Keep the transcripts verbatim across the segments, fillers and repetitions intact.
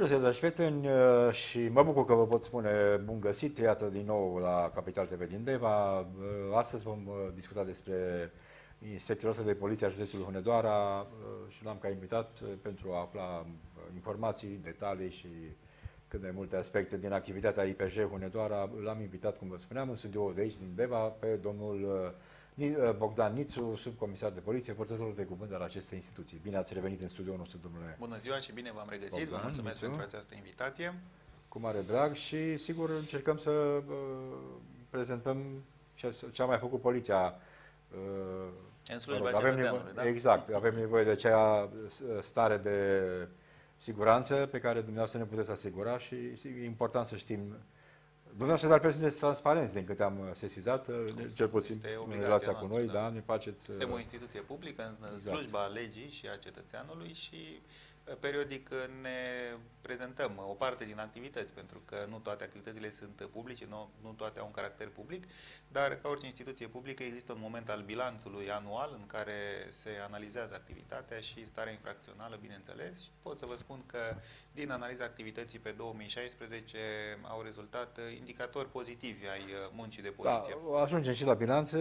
Bună ziua, dragi prieteni, și mă bucur că vă pot spune bun găsit, iată din nou la Capital T V din Deva. Astăzi vom discuta despre inspectoratul de poliție a județului Hunedoara și l-am ca invitat pentru a afla informații, detalii și cât de multe aspecte din activitatea I P J Hunedoara. L-am invitat, cum vă spuneam, în studioul de aici, din Deva, pe domnul Bogdan Nițu, subcomisar de poliție, purtătorul de cuvânt al acestei instituții. Bine ați revenit în studioul nostru, domnule. Bună ziua și bine v-am regăsit. Bogdan, vă mulțumesc Nițu. pentru această invitație. Cu mare drag și, sigur, încercăm să uh, prezentăm ce, ce a mai făcut poliția. Uh, În slujba avem cetățeanului, nevo- da? Exact, avem nevoie de acea stare de siguranță pe care dumneavoastră ne puteți asigura și e important să știm. Dumneavoastră, dar sunteți transparenți, din câte am sesizat, cel puțin în relația cu noi, da? Ne faceți... Suntem o instituție publică în exact. slujba legii și a cetățeanului și periodic ne prezentăm o parte din activități, pentru că nu toate activitățile sunt publice, nu, nu toate au un caracter public, dar ca orice instituție publică există un moment al bilanțului anual în care se analizează activitatea și starea infracțională, bineînțeles, și pot să vă spun că din analiza activității pe două mii șaisprezece au rezultat indicatori pozitivi ai muncii de poliție. Da, ajungem și la bilanț.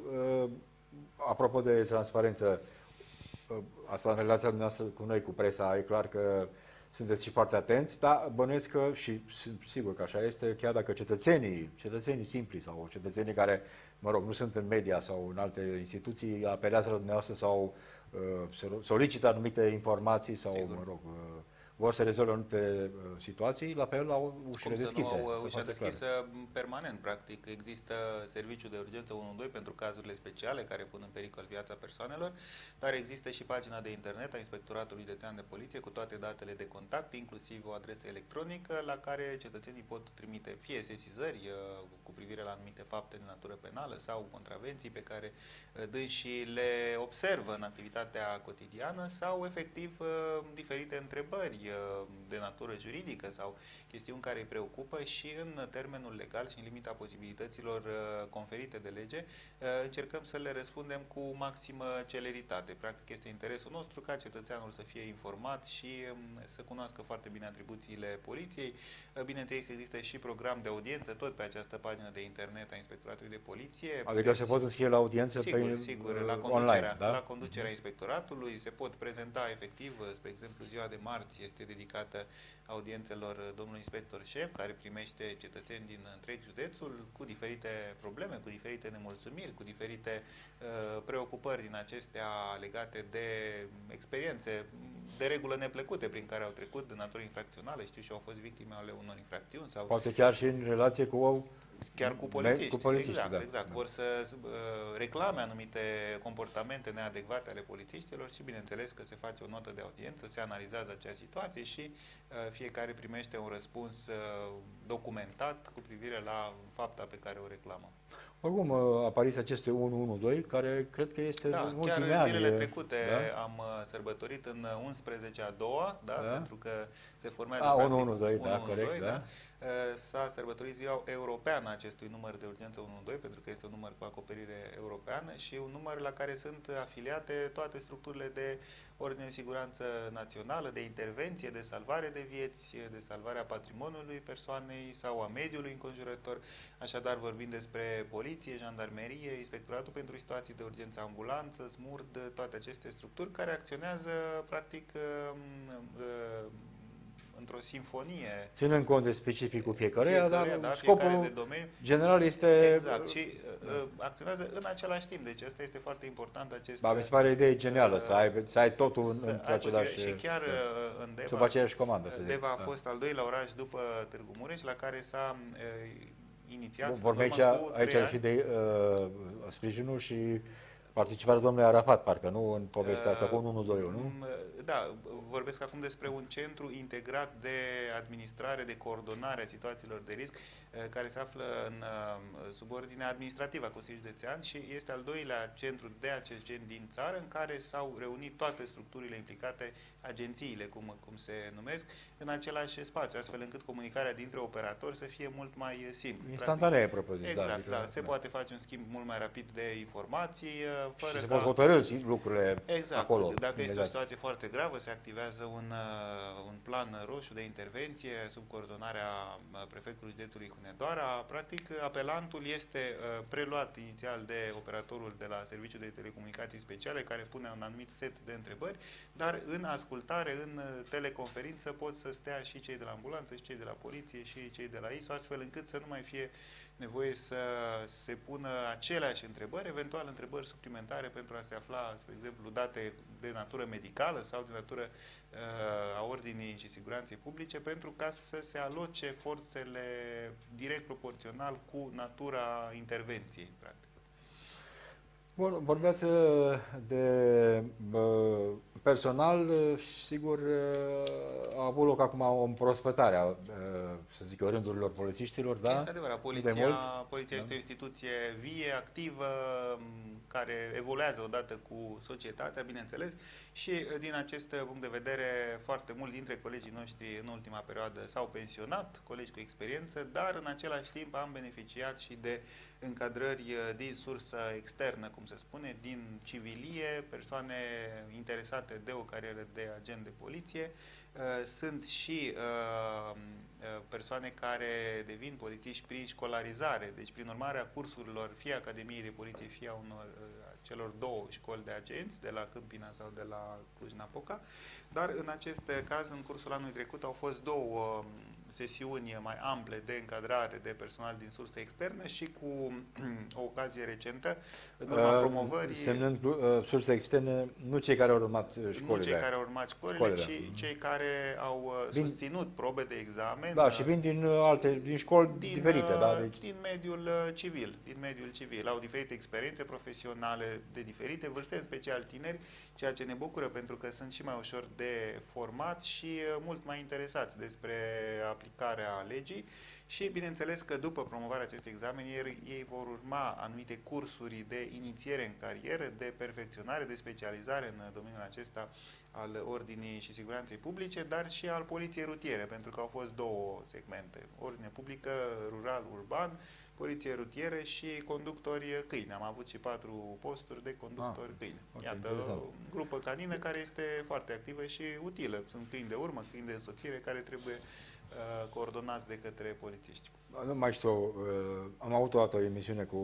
Apropo de transparență, asta în relația noastră cu noi, cu presa, e clar că sunteți și foarte atenți, dar bănuiesc că, și sigur că așa este, chiar dacă cetățenii, cetățenii simpli sau cetățenii care, mă rog, nu sunt în media sau în alte instituții, apelează la dumneavoastră sau uh, solicită anumite informații sau, Sigur. mă rog, uh, vor să rezolve anumite uh, situații, la fel au ușile Cum deschise. să nu au ușa foarte deschisă clar. permanent, practic. Există serviciu de urgență unu doi pentru cazurile speciale care pun în pericol viața persoanelor, dar există și pagina de internet a Inspectoratului Județean de Poliție cu toate datele de contact, inclusiv o adresă electronică la care cetățenii pot trimite fie sesizări uh, cu privire la anumite fapte de natură penală sau contravenții pe care uh, dânsii le observă în activitatea cotidiană sau efectiv uh, diferite întrebări uh, de natură juridică sau chestiuni care îi preocupă și în termenul legal și în limita posibilităților uh, conferite de lege, uh, încercăm să le răspundem cu maximă celeritate. Practic este interesul nostru ca cetățeanul să fie informat și um, să cunoască foarte bine atribuțiile poliției. Uh, bineînțeles, există și program de audiență tot pe această pagină de internet a Inspectoratului de Poliție. Adică se pot înscrie la audiență sigur, pe sigur, la uh, conducerea, online, da? la conducerea inspectoratului se pot prezenta efectiv, spre exemplu, ziua de marți este dedicată audiențelor domnului inspector șef, care primește cetățeni din întreg județul cu diferite probleme, cu diferite nemulțumiri, cu diferite uh, preocupări din acestea legate de experiențe de regulă neplăcute prin care au trecut de natură infracțională, știu și au fost victime ale unor infracțiuni sau Poate chiar și în relație cu chiar cu polițiști. Cu polițiști, exact, da. exact. Vor să uh, reclame anumite comportamente neadecvate ale polițiștilor și bineînțeles că se face o notă de audiență, se analizează acea situație și uh, fiecare primește un răspuns uh, documentat cu privire la fapta pe care o reclamă. Oricum, apariția acestui unu unu doi, care cred că este da, în chiar ultimii în zilele ani. trecute da? am sărbătorit în unsprezecea a doua, da? Da. Pentru că se formează A, unu unu doi, da, corect, da. da? S-a sărbătorit ziua europeană a acestui număr de urgență unu unu doi, pentru că este un număr cu acoperire europeană și un număr la care sunt afiliate toate structurile de ordine de siguranță națională, de intervenție, de salvare de vieți, de salvare a patrimoniului persoanei sau a mediului înconjurător. Așadar, vorbim despre poliție, jandarmerie, inspectoratul pentru situații de urgență, ambulanță, smurd, toate aceste structuri care acționează practic într-o simfonie. Ținând cont de specificul fiecăruia, dar da, scopul fiecare de domeniu general este... Exact, și uh, acționează în același timp, deci asta este foarte important. Acest, Ba, mi se pare o idee genială, uh, să, ai, să ai totul să într același... Și chiar uh, în Deva, sub aceeași comandă, să zic. Deva a da. fost al doilea oraș după Târgu Mureș, la care s-a uh, inițiat... Vorbim aici, aici ar fi de uh, sprijinul și participarea domnului Arafat, parcă, nu în povestea asta cu unu unu doi, nu? Da, vorbesc acum despre un centru integrat de administrare, de coordonare a situațiilor de risc, care se află în subordinea administrativă a Consiliului Județean și este al doilea centru de acest gen din țară, în care s-au reunit toate structurile implicate, agențiile, cum, cum se numesc, în același spațiu, astfel încât comunicarea dintre operatori să fie mult mai simplă. Instantanee, propriu zis. Exact, da, da, da, se da. poate face un schimb mult mai rapid de informații, fără și se ca... pot hotărâ lucrurile exact. acolo. Dacă imediat. este o situație foarte gravă, se activează un, un plan roșu de intervenție sub coordonarea prefectului județului Hunedoara. Practic, apelantul este preluat inițial de operatorul de la Serviciul de Telecomunicații Speciale, care pune un anumit set de întrebări, dar în ascultare, în teleconferință, pot să stea și cei de la ambulanță, și cei de la poliție, și cei de la I S O, astfel încât să nu mai fie nevoie să se pună aceleași întrebări, eventual întrebări suplimentare pentru a se afla, spre exemplu, date de natură medicală sau de natură uh, a ordinii și siguranței publice, pentru ca să se aloce forțele direct proporțional cu natura intervenției, practic. Bun, vorbeați de uh, personal, sigur, uh, a avut loc acum o împrospătare a, uh, să zic eu, rândurilor polițiștilor, da? Este adevărat, poliția, poliția da? este o instituție vie, activă, care evoluează odată cu societatea, bineînțeles, și din acest punct de vedere, foarte mulți dintre colegii noștri în ultima perioadă s-au pensionat, colegi cu experiență, dar în același timp am beneficiat și de încadrări din sursă externă, cum se spune, din civilie, persoane interesate de o carieră de agent de poliție. Sunt și persoane care devin polițiști prin școlarizare, deci prin urmarea cursurilor fie Academiei de Poliție, fie a unor, celor două școli de agenți, de la Câmpina sau de la Cluj-Napoca. Dar în acest caz, în cursul anului trecut, au fost două sesiuni mai ample de încadrare de personal din surse externe și cu o ocazie recentă, în urma uh, promovării... Semnând uh, surse externe, nu cei care au urmat școlile. Nu cei care au urmat școlile, școlile. ci cei care au uh, vin, susținut probe de examen. Da, și vin din uh, alte, din școli din, diferite, uh, da? Deci... Din mediul uh, civil, din mediul civil. Au diferite experiențe profesionale de diferite vârste, în special tineri, ceea ce ne bucură pentru că sunt și mai ușor de format și uh, mult mai interesați despre aplicarea legii și, bineînțeles, că după promovarea acestui examen, ei, ei vor urma anumite cursuri de inițiere în carieră, de perfecționare, de specializare în domeniul acesta al ordinii și siguranței publice, dar și al poliției rutiere, pentru că au fost două segmente, ordine publică, rural, urban, poliție rutieră și conductori câini. Am avut și patru posturi de conductori ah, câini. Iată, o grupă canină care este foarte activă și utilă. Sunt câini de urmă, câini de însoțire care trebuie uh, coordonați de către polițiști. Nu mai știu, uh, am avut o dată o emisiune cu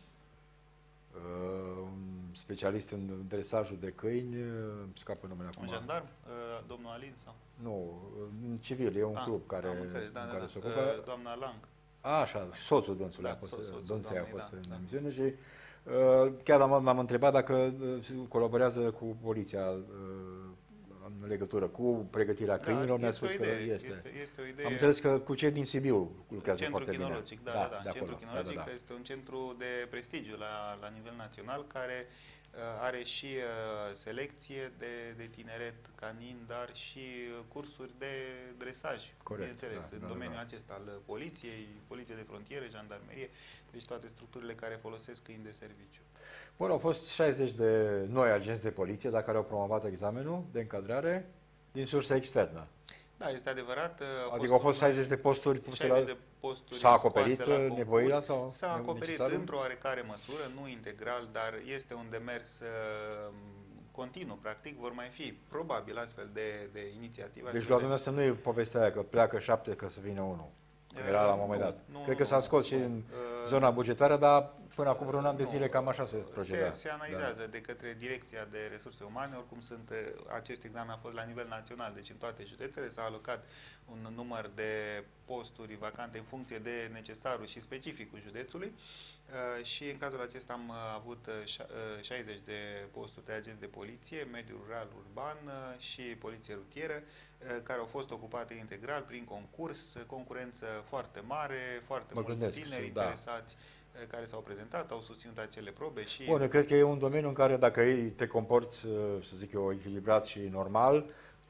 uh, un specialist în dresajul de câini, uh, scapă numele acum. Un jandarm? Uh, domnul Alin? Sau? Nu, în civil, e un ah, club care, înțeles, da, care da, se ocupă. Uh, doamna Lang. Așa, soțul dânsului da, a fost, so, soțul dânței a fost da, în da. emisiune și uh, chiar m-am întrebat dacă uh, colaborează cu poliția uh, în legătură cu pregătirea câinilor, da, mi-a spus că este. Este, este o idee. Am înțeles că cu cei din Sibiu lucrează Centrul foarte bine. Chinologic, da, da, da. Centrul Chinologic da, da, da. este un centru de prestigiu la, la nivel național care uh, are și uh, selecție de, de tineret canin, dar și uh, cursuri de dresaj, bineînțeles, da, în da, domeniul da. acesta al poliției, poliție de frontieră, jandarmerie, deci toate structurile care folosesc câini de serviciu. Bun, au fost șaizeci de noi agenți de poliție, dar care au promovat examenul de încadrare din sursă externă. Da, este adevărat. Au adică au fost șaizeci de posturi puse la... de posturi s-a acoperit nevoile sau S-a acoperit într-o oarecare măsură, nu integral, dar este un demers uh, continuu, practic. Vor mai fi probabil astfel de, de inițiative. Deci la dumneavoastră nu e povestea aia că pleacă șapte că să vină unul. Era la un moment dat. Nu, Cred nu, că s-a scos nu, și în zona bugetară, dar până acum vreun an de zile cam așa se proceda. Se, se analizează da. de către Direcția de Resurse Umane, oricum sunt, acest examen a fost la nivel național, deci în toate județele s-a alocat un număr de posturi vacante în funcție de necesarul și specificul județului și în cazul acesta am avut șaizeci de posturi de agenți de poliție, mediu rural, urban și poliție rutieră, care au fost ocupate integral prin concurs, concurență foarte mare, foarte mă mulți gândesc, tineri da. interesați care s-au prezentat, au susținut acele probe și... Bun, eu cred că e un domeniu în care dacă ei te comporți, să zic eu, echilibrat și normal,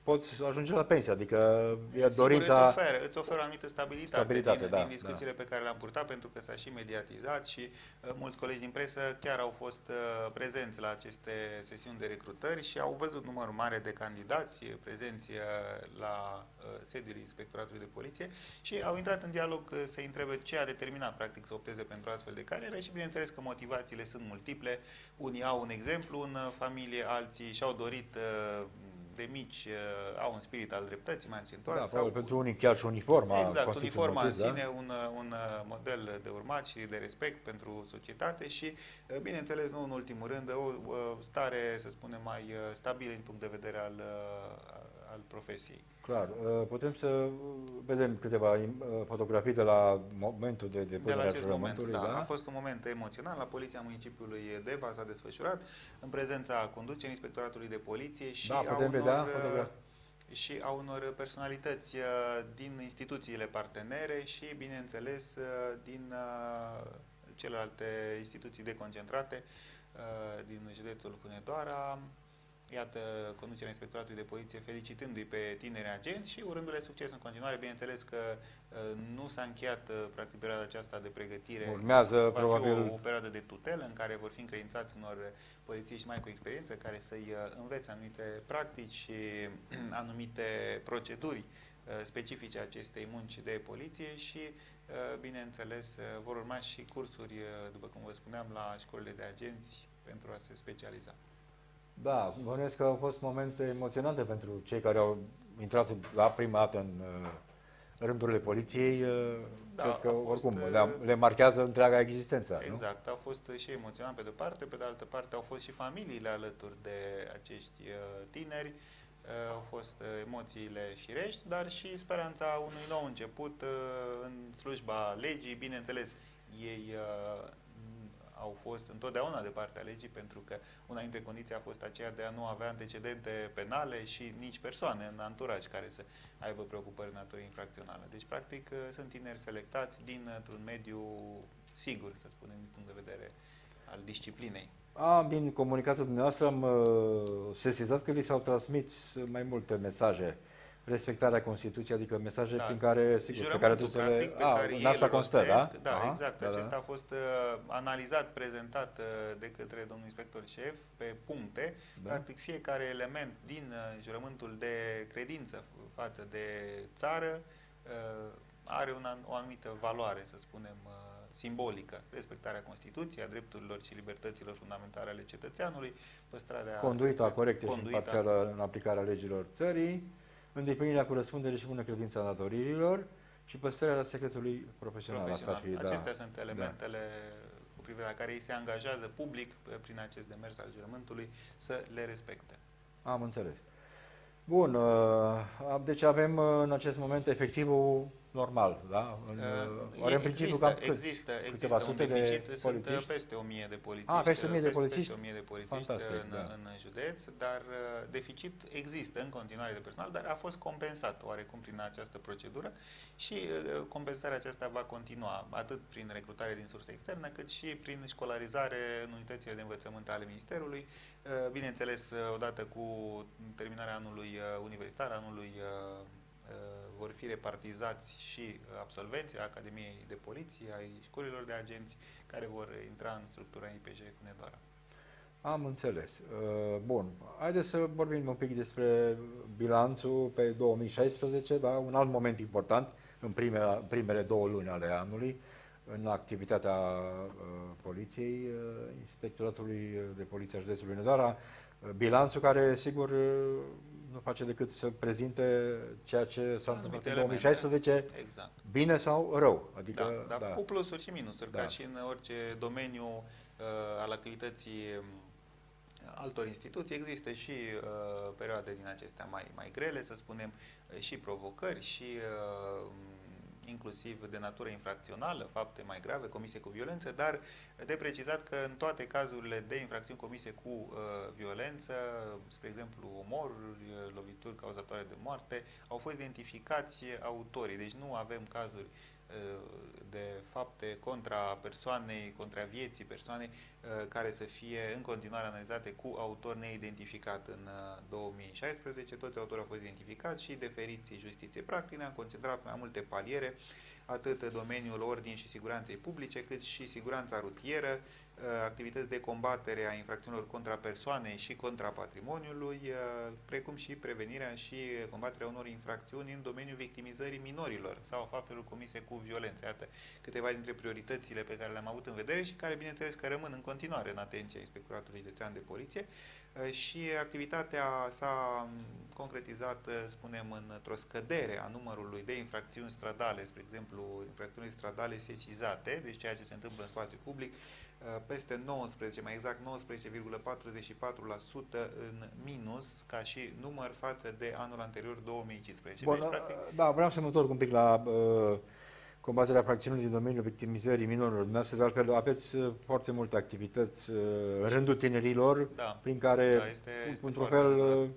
poți ajunge la pensie, adică e Sigur, dorința... îți oferă, îți oferă o anumită stabilitate, Stabilitate, din, da, din discuțiile da. pe care le-am purtat, pentru că s-a și mediatizat și uh, mulți colegi din presă chiar au fost uh, prezenți la aceste sesiuni de recrutări și au văzut număr mare de candidați prezenți uh, la uh, sediul Inspectoratului de Poliție și au intrat în dialog uh, să întrebe ce a determinat practic să opteze pentru astfel de cariere și bineînțeles că motivațiile sunt multiple. Unii au un exemplu în uh, familie, alții și-au dorit uh, de mici uh, au un spirit al dreptății mai accentuat. Da, sau pentru unii chiar și uniforma exact, uniforma motiv, în sine, da? un, un model de urmat și de respect pentru societate și, bineînțeles, nu în ultimul rând, o, o stare, să spunem, mai stabilă din punct de vedere al, al profesiei. Clar. Putem să vedem câteva fotografii de la momentul de depunere a jurământului, da, da? A fost un moment emoțional. La Poliția Municipiului Deva s-a desfășurat în prezența conducerii Inspectoratului de Poliție și da, a putem unor, vedea fotografii. și a unor personalități din instituțiile partenere și, bineînțeles, din celelalte instituții deconcentrate din județul Hunedoara. Iată, conducerea Inspectoratului de Poliție felicitându-i pe tineri agenți și urându-le succes în continuare. Bineînțeles că nu s-a încheiat practic perioada aceasta de pregătire. Urmează Va probabil fi o, o perioadă de tutelă în care vor fi încredințați unor polițiști mai cu experiență care să-i învețe anumite practici și anumite proceduri specifice acestei munci de poliție și, bineînțeles, vor urma și cursuri, după cum vă spuneam, la școlile de agenți pentru a se specializa. Da, bănuiesc că au fost momente emoționante pentru cei care au intrat la prima dată în rândurile poliției. Da, cred că, fost, oricum, le, le marchează întreaga existență. Exact, nu? a fost și emoționant pe de-o parte, pe de altă parte au fost și familiile alături de acești tineri, au fost emoțiile firești, dar și speranța unui nou început în slujba legii. Bineînțeles, ei au fost întotdeauna de partea legii, pentru că una dintre condiții a fost aceea de a nu avea antecedente penale și nici persoane în anturaj care să aibă preocupări de natură infracțională. Deci, practic, sunt tineri selectați dintr-un mediu sigur, să spunem, din punct de vedere al disciplinei. A, din comunicatul dumneavoastră am uh, sesizat că li s-au transmis mai multe mesaje. Respectarea Constituției, adică mesaje da. prin care, sigur, pe care trebuie să le... A, în asta constă, da? Da, Aha, exact. da, Acesta da. a fost uh, analizat, prezentat uh, de către domnul inspector șef pe puncte. Da. Practic, fiecare element din uh, jurământul de credință față de țară uh, are una, o anumită valoare, să spunem, uh, simbolică. Respectarea Constituției, a drepturilor și libertăților fundamentale ale cetățeanului, păstrarea... Conduita corectă și conduita, imparțială în aplicarea legilor țării, îndeplinirea cu răspundere și bună credință a datoririlor și păstrarea secretului profesional. profesional. Asta ar fi, Acestea da, sunt elementele da. cu privire la care ei se angajează public prin acest demers al jurământului să le respecte. Am înțeles. Bun, deci avem în acest moment efectivul normal, da? În, uh, în principiu există, cam cât? există, Câteva există sute de polițiști? Sunt peste o mie de polițiști. Ah, peste o mie de polițiști? Peste o mie de polițiști Fantastic, în, da. în județ, dar deficit există în continuare de personal, dar a fost compensat oarecum prin această procedură și compensarea aceasta va continua atât prin recrutare din surse externe, cât și prin școlarizare în unitățile de învățământ ale Ministerului. Bineînțeles, odată cu terminarea anului universitar, anului vor fi repartizați și absolvenții Academiei de Poliție, ai școlilor de agenți, care vor intra în structura I P J Hunedoara. Am înțeles. Bun. Haideți să vorbim un pic despre bilanțul pe două mii șaisprezece, da? Un alt moment important în primele, primele două luni ale anului, în activitatea Poliției, Inspectoratului de Poliție a județului Hunedoara, bilanțul care, sigur, nu face decât să prezinte ceea ce s-a întâmplat în două mii șaisprezece, exact. Bine sau rău. Adică, da, da, da. Cu plusuri și minusuri, da. Ca și în orice domeniu uh, al activității altor instituții, există și uh, perioade din acestea mai, mai grele, să spunem, și provocări, și uh, inclusiv de natură infracțională, fapte mai grave, comise cu violență, dar de precizat că în toate cazurile de infracțiuni comise cu uh, violență, spre exemplu omoruri, lovituri cauzatoare de moarte, au fost identificați autorii. Deci nu avem cazuri de fapte contra persoanei, contra vieții persoanei, care să fie în continuare analizate cu autor neidentificat. În două mii șaisprezece toți autorii au fost identificați și deferiți justiției. Practic ne-am concentrat pe mai multe paliere, atât domeniul ordinii și siguranței publice, cât și siguranța rutieră, activități de combatere a infracțiunilor contra persoanei și contra patrimoniului, precum și prevenirea și combaterea unor infracțiuni în domeniul victimizării minorilor sau faptelor comise cu violență. Iată câteva dintre prioritățile pe care le-am avut în vedere și care, bineînțeles, că rămân în continuare în atenția Inspectoratului Județean de Poliție și activitatea s-a concretizat, spunem, într-o scădere a numărului de infracțiuni stradale, spre exemplu, infracțiuni stradale sesizate, deci ceea ce se întâmplă în spațiu public, peste nouăsprezece, mai exact nouăsprezece virgulă patruzeci și patru la sută în minus, ca și număr față de anul anterior, două mii cincisprezece. Bun, deci, practic... Da, vreau să mă întorc un pic la uh, combaterea infracțiunilor din domeniul victimizării minorilor. Dumneavoastră, de altfel, aveți uh, foarte multe activități uh, în rândul tinerilor, da, prin care, da, este, este într-un fel, uh,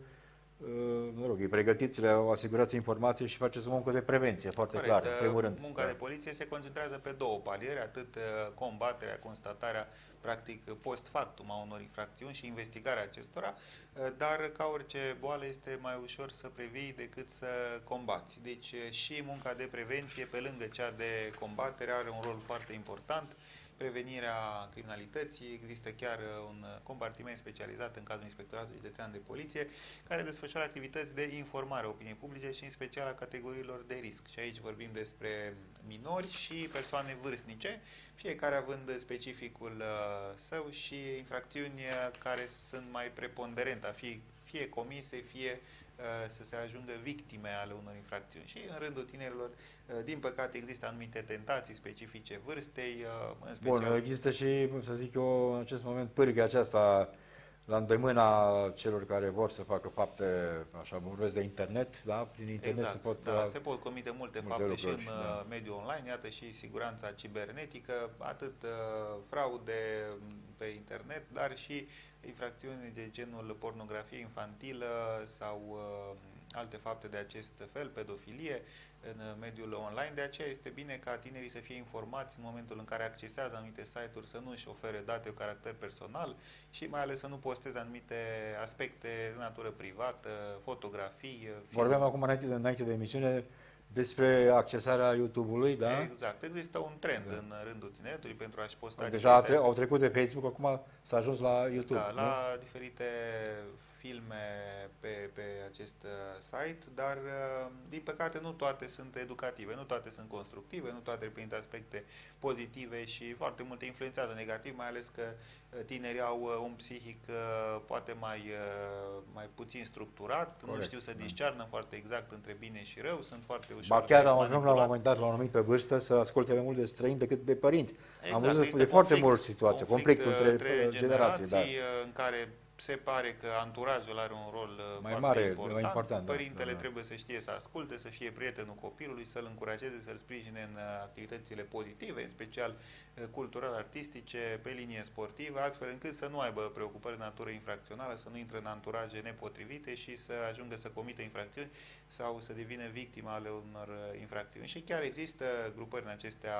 mă rog, îi pregătiți, le asigurați informații și faceți o muncă de prevenție, foarte Corect. clară, în primul rând. Munca da. de poliție se concentrează pe două paliere, atât combaterea, constatarea, practic, post factum a unor infracțiuni și investigarea acestora, dar ca orice boală este mai ușor să previi decât să combați. Deci și munca de prevenție, pe lângă cea de combatere, are un rol foarte important. Prevenirea criminalității, există chiar un compartiment specializat în cadrul Inspectoratului Județean de Poliție, care desfășoară activități de informare a opiniei publice și în special a categoriilor de risc. Și aici vorbim despre minori și persoane vârstnice, fiecare având specificul său și infracțiuni care sunt mai preponderente, a fi fie comise, fie să se ajungă victime ale unor infracțiuni. Și în rândul tinerilor, din păcate, există anumite tentații specifice vârstei. În special... Bun, există și, să zic eu, în acest moment, pârghia aceasta la îndemâna celor care vor să facă fapte, așa, vorbesc de internet, da? Prin internet exact, se pot... Da, se pot comite multe, multe fapte lucruri, și în da. mediul online, iată și siguranța cibernetică, atât uh, fraude pe internet, dar și infracțiuni de genul pornografie infantilă sau uh, alte fapte de acest fel, pedofilie în mediul online. De aceea este bine ca tinerii să fie informați în momentul în care accesează anumite site-uri, să nu își ofere date cu caracter personal și mai ales să nu posteze anumite aspecte de natură privată, fotografii. Vorbeam acum înainte de, înainte de emisiune despre accesarea YouTube-ului, da? Exact. Există un trend da. în rândul tineretului pentru a-și posta Deja tre au trecut de Facebook, acum s-a ajuns la YouTube. Da, nu? la diferite filme pe, pe acest uh, site, dar uh, din păcate nu toate sunt educative, nu toate sunt constructive, nu toate reprezintă aspecte pozitive și foarte multe influențează negativ, mai ales că uh, tinerii au uh, un psihic uh, poate mai, uh, mai puțin structurat, Corect. nu știu să discearnă foarte exact între bine și rău, sunt foarte ușor. Ba chiar am ajuns la un moment dat, la o anumită vârstă, să asculte mai mult de străini decât de părinți. Exact, am văzut de conflict, foarte mult situație, conflict, conflict între, între generații, generații, da. în care se pare că anturajul are un rol mai foarte mare, important. mai important. Părintele da, da. trebuie să știe să asculte, să fie prietenul copilului, să-l încurajeze, să-l sprijine în activitățile pozitive, în special cultural, artistice, pe linie sportivă, astfel încât să nu aibă preocupări de natură infracțională, să nu intre în anturaje nepotrivite și să ajungă să comită infracțiuni sau să devină victima ale unor infracțiuni. Și chiar există grupări în acestea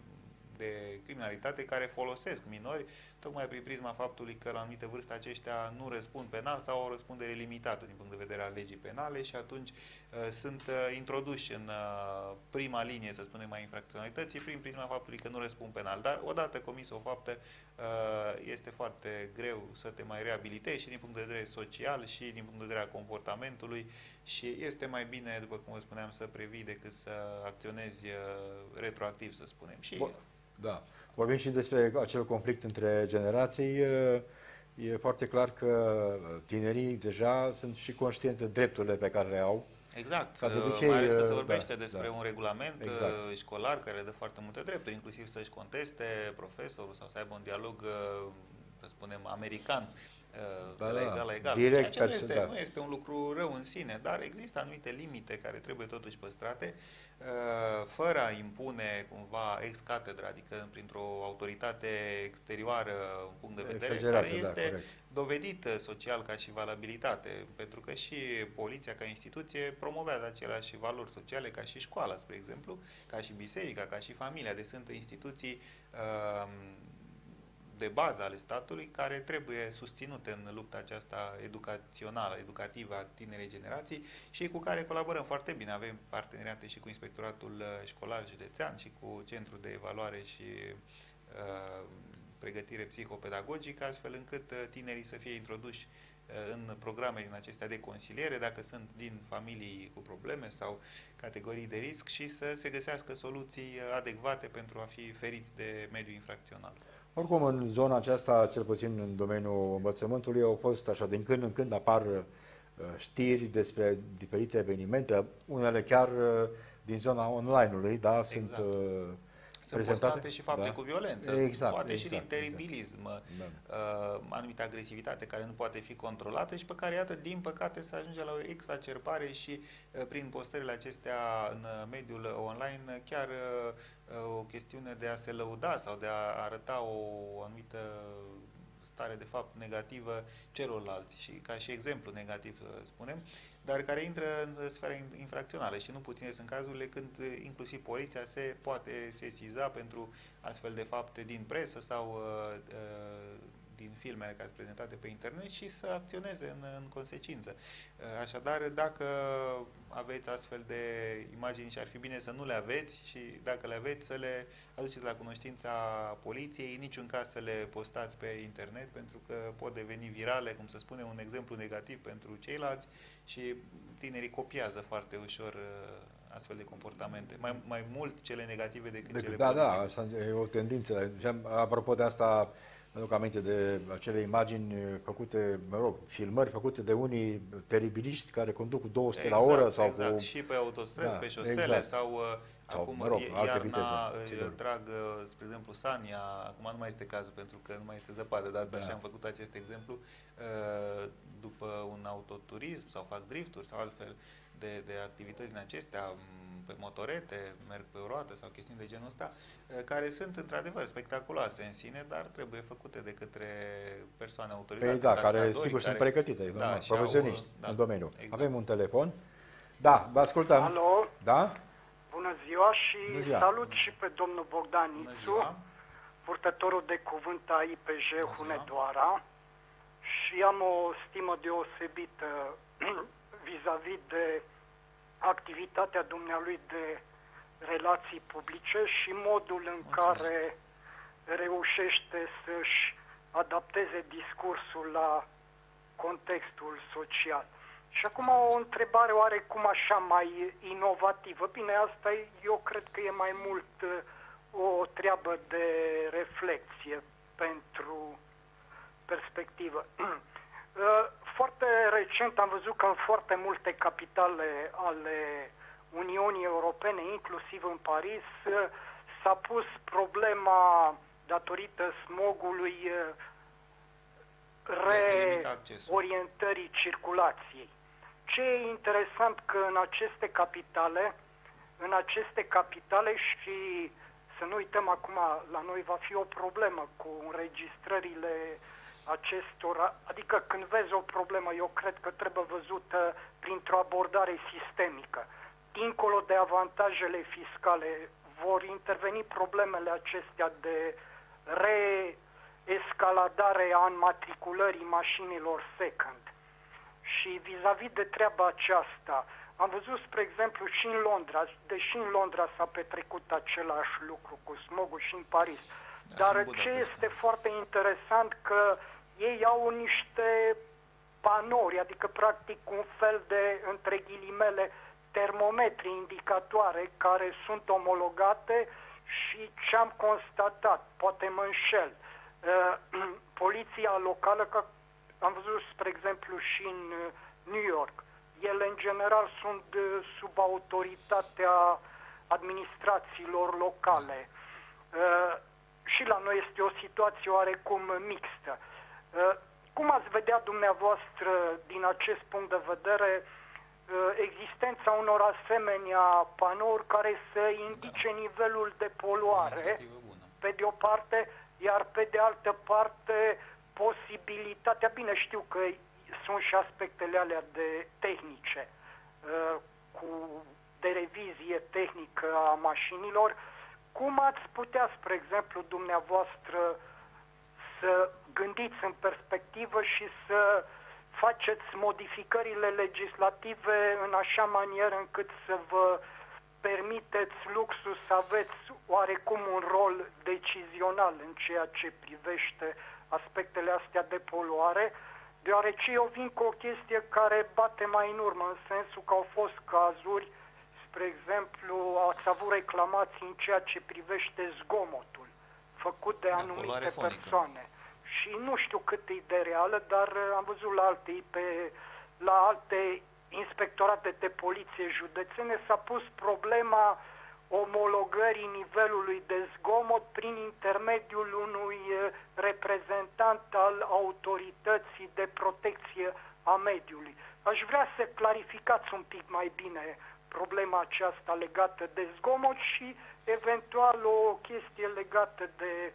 de criminalitate care folosesc minori tocmai prin prisma faptului că la anumită vârstă aceștia nu răspund penal sau au o răspundere limitată din punct de vedere al legii penale și atunci uh, sunt uh, introduși în uh, prima linie, să spunem, a infracționalității prin prisma faptului că nu răspund penal. Dar odată comis o faptă uh, este foarte greu să te mai reabilitezi și din punct de vedere social și din punct de vedere al comportamentului și este mai bine, după cum vă spuneam, să previi decât să acționezi uh, retroactiv, să spunem. Și Bun. Da. Vorbim și despre acel conflict între generații. E foarte clar că tinerii deja sunt și conștienți de drepturile pe care le au. Exact, Ca de obicei, mai ales că se vorbește da, despre da. un regulament exact. școlar care dă foarte multe drepturi, inclusiv să-și conteste profesorul sau să aibă un dialog, să spunem, american de la egal la egal. Direct, Ceea ce nu este, da. nu este un lucru rău în sine, dar există anumite limite care trebuie totuși păstrate, fără a impune cumva ex catedra, adică printr-o autoritate exterioară, un punct de vedere care este da, dovedit social ca și valabilitate, pentru că și poliția ca instituție promovează aceleași valori sociale ca și școala, spre exemplu, ca și biserica, ca și familia, deci sunt instituții uh, de bază ale statului care trebuie susținute în lupta aceasta educațională, educativă a tinerei generații și cu care colaborăm foarte bine. Avem parteneriate și cu Inspectoratul Școlar Județean și cu Centrul de Evaluare și uh, Pregătire Psihopedagogică, astfel încât tinerii să fie introduși în programe din acestea de consiliere, dacă sunt din familii cu probleme sau categorii de risc, și să se găsească soluții adecvate pentru a fi feriți de mediul infracțional. Oricum, în zona aceasta, cel puțin în domeniul învățământului, au fost așa, din când în când apar știri despre diferite evenimente, unele chiar din zona online-ului, da, exact. sunt Sunt postate și fapte da? cu violență, exact, poate exact, și din teribilism, exact. uh, anumită agresivitate care nu poate fi controlată și pe care, iată, din păcate se ajunge la o exacerbare și uh, prin postările acestea în mediul online, chiar uh, o chestiune de a se lăuda sau de a arăta o anumită stare de fapt negativă celorlalți și ca și exemplu negativ, spunem, dar care intră în sfera infracțională și nu puține sunt cazurile când inclusiv poliția se poate sesiza pentru astfel de fapte din presă sau uh, din filmele care sunt prezentate pe internet și să acționeze în, în consecință. Așadar, dacă aveți astfel de imagini și ar fi bine să nu le aveți și dacă le aveți să le aduceți la cunoștința poliției, în niciun caz să le postați pe internet pentru că pot deveni virale, cum se spune, un exemplu negativ pentru ceilalți și tinerii copiază foarte ușor astfel de comportamente. Mai, mai mult cele negative decât de, cele da, pozitive. Da, asta e o tendință. Apropo de asta, mă duc aminte de acele imagini făcute, mă rog, filmări făcute de unii teribiliști care conduc cu două sute exact, la oră sau exact. cu... și pe autostrăzi, da, pe șosele exact. sau, uh, sau acum mă rog, iarna viteze, trag, uh, spre exemplu, Sania, acum nu mai este cazul pentru că nu mai este zăpadă, dar asta da. și am făcut acest exemplu, uh, după un autoturism sau fac drifturi sau altfel de, de activități din acestea, pe motorete, merg pe o roată sau chestiuni de genul ăsta, care sunt într-adevăr spectaculoase în sine, dar trebuie făcute de către persoane autorizate. Păi da, care sigur care, sunt pregătite, da, profesioniști au, da, în domeniu. Exact. Avem un telefon. Da, vă ascultăm. Alo. Da? Bună ziua și Bună ziua. Salut și pe domnul Bogdan Ițu, purtătorul de cuvânt a I P J Hunedoara, și am o stimă deosebită vis-a-vis de activitatea dumnealui de relații publice și modul în Mulțumesc. care reușește să-și adapteze discursul la contextul social. Și acum o întrebare oarecum așa mai inovativă. Bine, asta eu cred că e mai mult o treabă de reflexie pentru perspectivă. Foarte recent am văzut că în foarte multe capitale ale Uniunii Europene, inclusiv în Paris, s-a pus problema, datorită smogului, reorientării circulației. Ce e interesant că în aceste capitale, în aceste capitale și să nu uităm acum, la noi va fi o problemă cu înregistrările acestora, adică când vezi o problemă, eu cred că trebuie văzută printr-o abordare sistemică. Dincolo de avantajele fiscale, vor interveni problemele acestea de reescaladare a înmatriculării mașinilor second. Și vis-a-vis de treaba aceasta, am văzut, spre exemplu, și în Londra, deși în Londra s-a petrecut același lucru cu smogul și în Paris, dar ce este foarte interesant că ei au niște panouri, adică practic un fel de, între ghilimele, termometri, indicatoare care sunt omologate și ce am constatat, poate mă înșel, poliția locală, că am văzut, spre exemplu, și în New York, ele în general sunt sub autoritatea administrațiilor locale. Și la noi este o situație oarecum mixtă. cum ați vedea dumneavoastră din acest punct de vedere existența unor asemenea panouri care să indice da. nivelul de poluare, pe de o parte, iar pe de altă parte posibilitatea, bine știu că sunt și aspectele alea de tehnice, cu, de revizie tehnică a mașinilor, cum ați putea, spre exemplu, dumneavoastră să gândiți în perspectivă și să faceți modificările legislative în așa manieră încât să vă permiteți luxul să aveți oarecum un rol decizional în ceea ce privește aspectele astea de poluare, deoarece eu vin cu o chestie care bate mai în urmă, în sensul că au fost cazuri, spre exemplu, ați avut reclamații în ceea ce privește zgomotul făcut de anumite persoane. Și nu știu cât e de reală, dar am văzut la alte, pe, la alte inspectorate de poliție județene s-a pus problema omologării nivelului de zgomot prin intermediul unui reprezentant al autorității de protecție a mediului. Aș vrea să clarificați un pic mai bine problema aceasta legată de zgomot și eventual o chestie legată de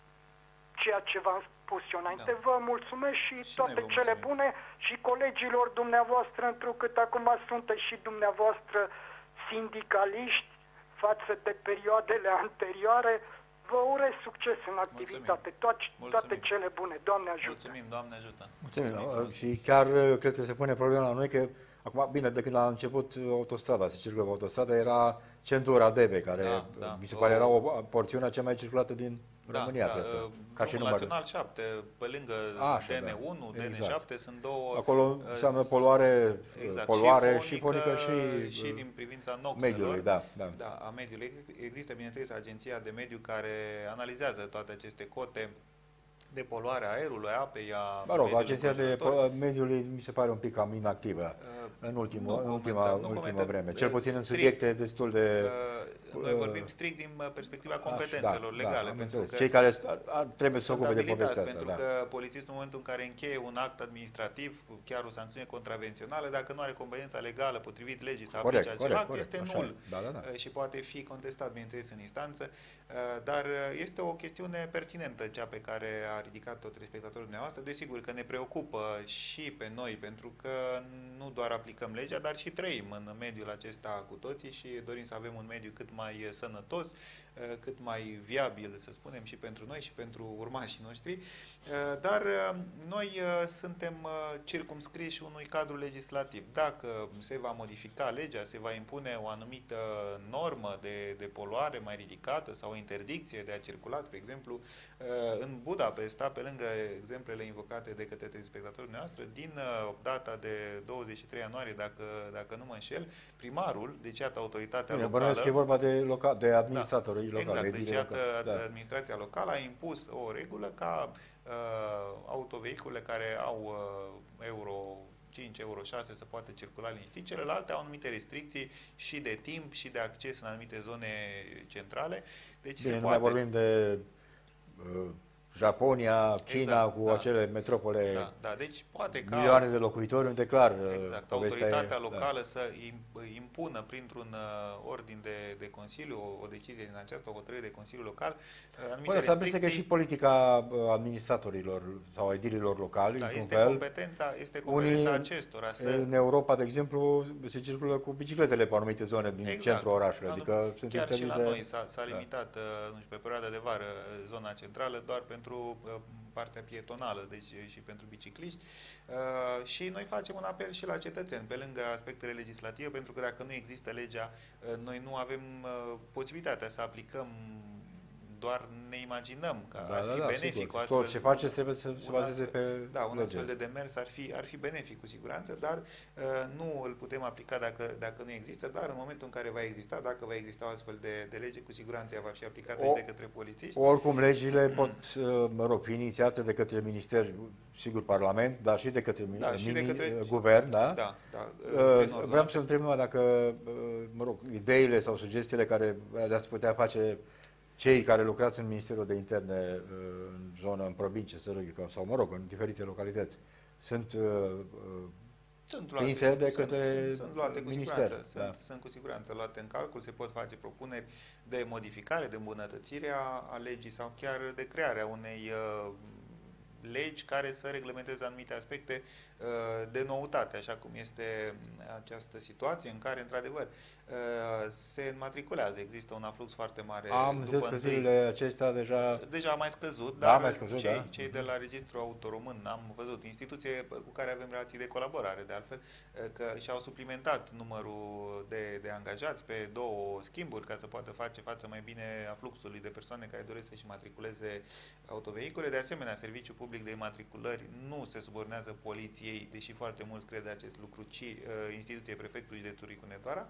ceea ce v-am spus eu înainte. Da. Vă mulțumesc și, și toate cele bune și colegilor dumneavoastră, întrucât acum sunteți și dumneavoastră sindicaliști față de perioadele anterioare. Vă urez succes în activitate. Toate, toate cele bune. Doamne ajută! Mulțumim, Doamne ajută! Mulțumim. Mulțumim. Și chiar cred că se pune problema la noi că acum, bine, de când a început autostrada, se circulă pe autostrada, era centura Debe, care da, da. mi se pare era o porțiune cea mai circulată din da, România, da, cred că. Ca și Național șapte, pe lângă Așa, D N unu, da. D N șapte, exact. Sunt două... Acolo înseamnă poluare, exact, poluare și fonică, și fonică și, și din privința noxelor. Mediului, da, da. Da, a mediului. Există, bineînțeles, Agenția de Mediu care analizează toate aceste cote de poluare a aerului, a apei, a Mă rog, Agenția de Mediului mi se pare un pic cam inactivă uh, în, ultimul, în ultima, în ultima vreme. Cel puțin în subiecte destul de... Uh, noi vorbim strict din perspectiva competențelor da, legale. Da, pentru că cei care trebuie să se ocupe de povestea asta. Pentru da. că polițistul în momentul în care încheie un act administrativ, chiar o sancțiune contravențională, dacă nu are competența legală potrivit legii să aplice acel corect, act, corect, este nul da, da, da. și poate fi contestat, bineînțeles, în instanță, dar este o chestiune pertinentă cea pe care a ridicat tot respectatorul dumneavoastră. Desigur că ne preocupă și pe noi, pentru că nu doar aplicăm legea, dar și trăim în mediul acesta cu toții și dorim să avem un mediu cât mai sănătos, cât mai viabil, să spunem, și pentru noi și pentru urmașii noștri. Dar noi suntem circumscriși unui cadru legislativ. Dacă se va modifica legea, se va impune o anumită normă de, de poluare mai ridicată sau o interdicție de a circula, de exemplu, în Budapesta, pe lângă exemplele invocate de către inspectatorul noastră, din data de douăzeci și trei ianuarie, dacă, dacă nu mă înșel, primarul, deci iată autoritatea Bine, locală... că e vorba de, loca, de administratorii da, locali. Exact, deci iată, da. administrația locală a impus o regulă ca uh, autovehicule care au uh, euro cinci, euro șase să poată circula liniștit, celelalte au anumite restricții și de timp și de acces în anumite zone centrale. Deci Bine, se nu poate... mai vorbim de uh, Japonia, China, exact, cu da. acele metropole, da, da. Deci poate ca, milioane de locuitori, unde clar exact, autoritatea e, locală da. să impună printr-un uh, ordin de, de Consiliu, o, o decizie din această hotărâre de Consiliu Local, uh, anumite Până să amestece și politica administratorilor sau edililor locali, da, într-un este fel. competența, este competența Unii, acestora. Să... În Europa, de exemplu, se circulă cu bicicletele pe anumite zone din exact. centrul orașului. Da, adică sunt chiar interdize... și la noi s-a, s-a da. limitat, nu știu, pe perioada de vară, zona centrală, doar pentru partea pietonală, deci și pentru bicicliști. Uh, și noi facem un apel și la cetățeni, pe lângă aspectele legislative, pentru că dacă nu există legea, uh, noi nu avem uh, posibilitatea să aplicăm, doar ne imaginăm că da, ar fi da, benefic. Sigur. Astfel, Tot ce face trebuie să se bazeze pe Da, un lege. astfel de demers ar fi, ar fi benefic cu siguranță, dar uh, nu îl putem aplica dacă, dacă nu există, dar în momentul în care va exista, dacă va exista o astfel de, de lege, cu siguranță ea va fi aplicată o, și de către polițiști. Oricum, legile pot, mă rog, fi inițiate de către Minister, sigur, Parlament, dar și de către, da, mini, și de către Guvern, da? Da, da. Uh, vreau să întreb numai dacă, mă rog, ideile sau sugestiile care le-ați putea face cei care lucrează în Ministerul de Interne, în zonă, în provincie, să rog, sau mă rog, în diferite localități, sunt Sunt luate, prinse de sunt, către sunt, sunt luate cu minister. siguranță, Da. sunt, sunt cu siguranță luate în calcul, se pot face propuneri de modificare, de îmbunătățire a, a legii sau chiar de crearea unei uh, legi care să reglementeze anumite aspecte uh, de noutate, așa cum este această situație în care, într-adevăr, uh, se înmatriculează. Există un aflux foarte mare. Am înțeles că zilele acestea deja... Deja a mai scăzut, da, dar mai scăzut, cei, da. cei de la Registrul Autoromân, am văzut, instituție cu care avem relații de colaborare, de altfel, că și-au suplimentat numărul de, de angajați pe două schimburi ca să poată face față mai bine a fluxului de persoane care doresc să-și matriculeze autovehicule. De asemenea, Serviciul Public de Imatriculări nu se subordonează poliției, deși foarte mulți cred acest lucru, ci uh, instituției Prefectului Județului Hunedoara.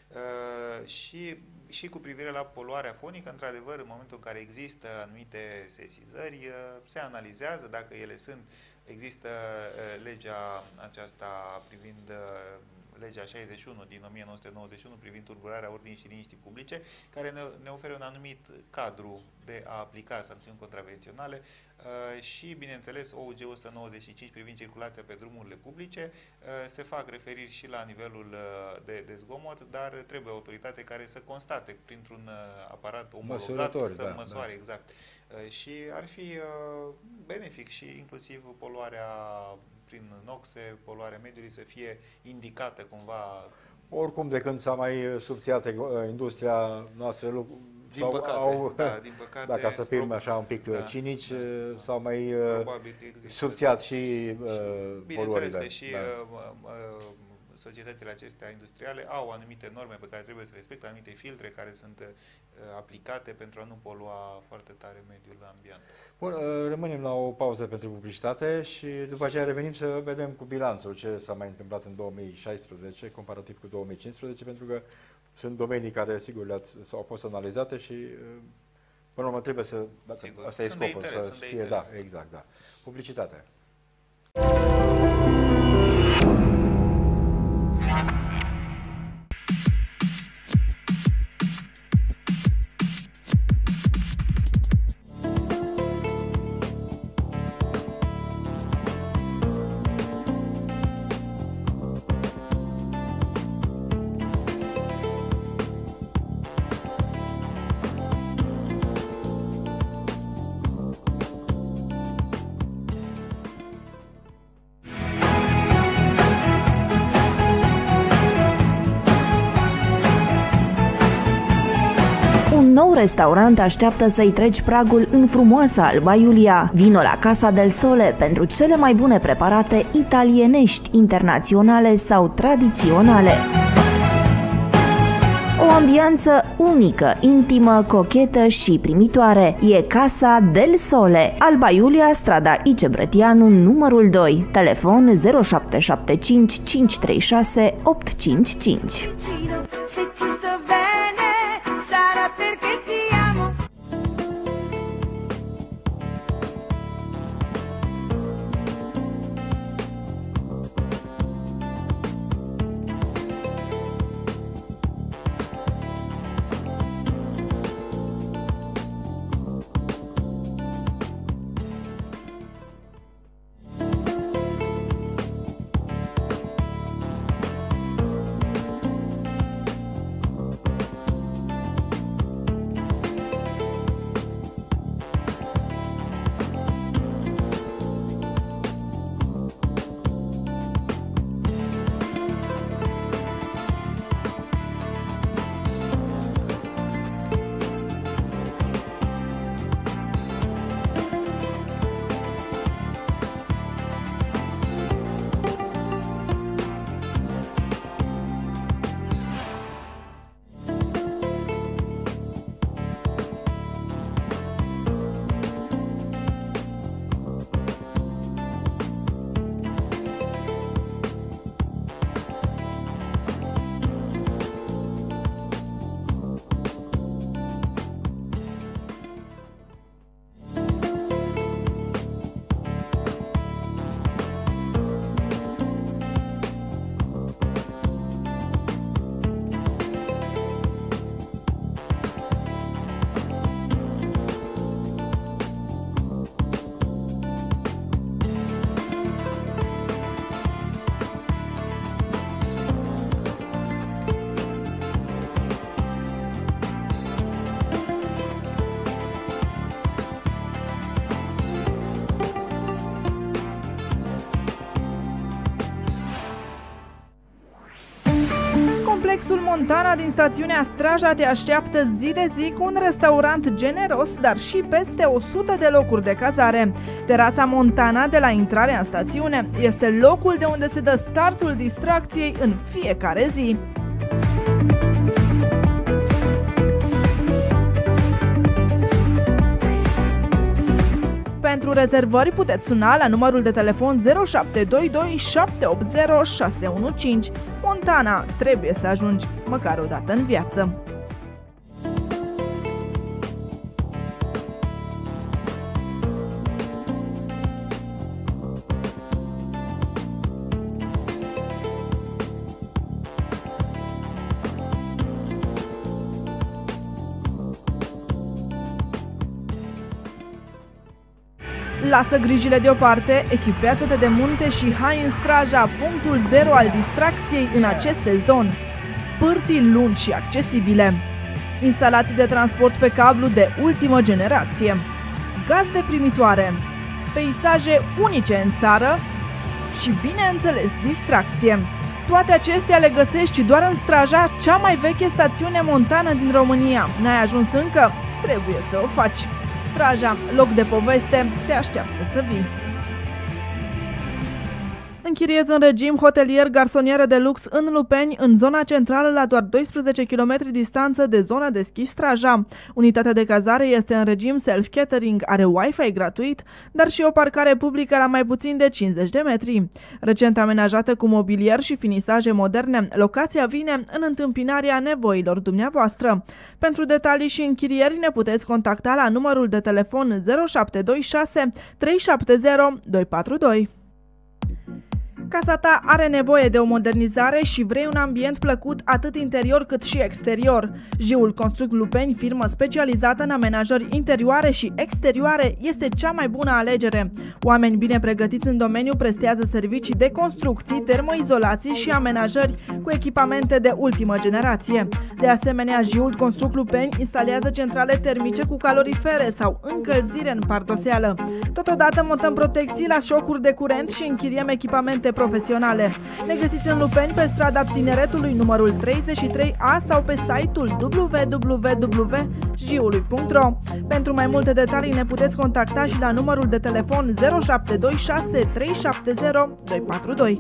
Uh, și, și cu privire la poluarea fonică, într-adevăr, în momentul în care există anumite sesizări, uh, se analizează dacă ele sunt. Există uh, legea aceasta privind uh, legea șaizeci și unu din o mie nouă sute nouăzeci și unu privind tulburarea ordinii și liniștii publice, care ne, ne oferă un anumit cadru de a aplica sancțiuni contravenționale uh, și, bineînțeles, O U G o sută nouăzeci și cinci privind circulația pe drumurile publice. Uh, se fac referiri și la nivelul uh, de, de zgomot, dar trebuie o autoritate care să constate printr-un uh, aparat omologat, să da, măsoare da. exact. Uh, și ar fi uh, benefic și inclusiv poluarea prin noxe, poluarea mediului să fie indicată cumva. Oricum, de când s-a mai subțiat industria noastră, din sau păcate, au, da, din păcate, dacă să fim așa un pic da, cinici, da, da, s-au mai există, subțiat și uh, bineînțeles că și da. uh, uh, societățile acestea industriale au anumite norme pe care trebuie să respecte, anumite filtre care sunt uh, aplicate pentru a nu polua foarte tare mediul ambient. Bun, uh, rămânem la o pauză pentru publicitate și după aceea revenim să vedem cu bilanțul ce s-a mai întâmplat în două mii șaisprezece comparativ cu două mii cincisprezece, pentru că sunt domenii care, sigur, le-ați, s-au fost analizate și uh, până la urmă trebuie să, dacă Sigur. asta e Sunt de scopul, interes, să sunt de fie, interes. da, exact, da. Publicitate. Un nou restaurant așteaptă să-i treci pragul în frumoasa Alba Iulia. Vino la Casa del Sole pentru cele mai bune preparate italienești, internaționale sau tradiționale. O ambianță unică, intimă, cochetă și primitoare. E Casa del Sole, Alba Iulia, strada Ice Brătianu, numărul doi. Telefon zero șapte șapte cinci cinci trei șase opt cinci cinci. Complexul Montana din stațiunea Straja te așteaptă zi de zi cu un restaurant generos, dar și peste o sută de locuri de cazare. Terasa Montana de la intrarea în stațiune este locul de unde se dă startul distracției în fiecare zi. Pentru rezervări puteți suna la numărul de telefon zero șapte doi doi șapte opt zero șase unu cinci. Montana, trebuie să ajungi măcar o dată în viață. Lasă grijile deoparte, echipează-te de munte și hai în Straja, punctul zero al distracției în acest sezon. Pârtii lungi și accesibile, instalații de transport pe cablu de ultimă generație, gazde primitoare, peisaje unice în țară și, bineînțeles, distracție. Toate acestea le găsești doar în Straja, cea mai veche stațiune montană din România. N-ai ajuns încă? Trebuie să o faci. Straja, loc de poveste, te așteaptă să vii. Închiriezi în regim hotelier garsonieră de lux în Lupeni, în zona centrală, la doar doisprezece kilometri distanță de zona de schi Straja. Unitatea de cazare este în regim self-catering, are Wi-Fi gratuit, dar și o parcare publică la mai puțin de cincizeci de metri. Recent amenajată cu mobilier și finisaje moderne, locația vine în întâmpinarea nevoilor dumneavoastră. Pentru detalii și închirieri ne puteți contacta la numărul de telefon zero șapte doi șase trei șapte zero doi patru doi. Casa ta are nevoie de o modernizare și vrei un ambient plăcut atât interior cât și exterior. Jiul Construct Lupeni, firmă specializată în amenajări interioare și exterioare, este cea mai bună alegere. Oameni bine pregătiți în domeniu prestează servicii de construcții, termoizolații și amenajări cu echipamente de ultimă generație. De asemenea, Jiul Construct Lupeni instalează centrale termice cu calorifere sau încălzire în pardoseală. Totodată montăm protecții la șocuri de curent și închiriem echipamente profesionale. Ne găsiți în Lupeni pe strada Tineretului numărul treizeci și trei A sau pe site-ul w w w punct jiului punct ro. Pentru mai multe detalii ne puteți contacta și la numărul de telefon zero șapte doi șase trei șapte zero doi patru doi.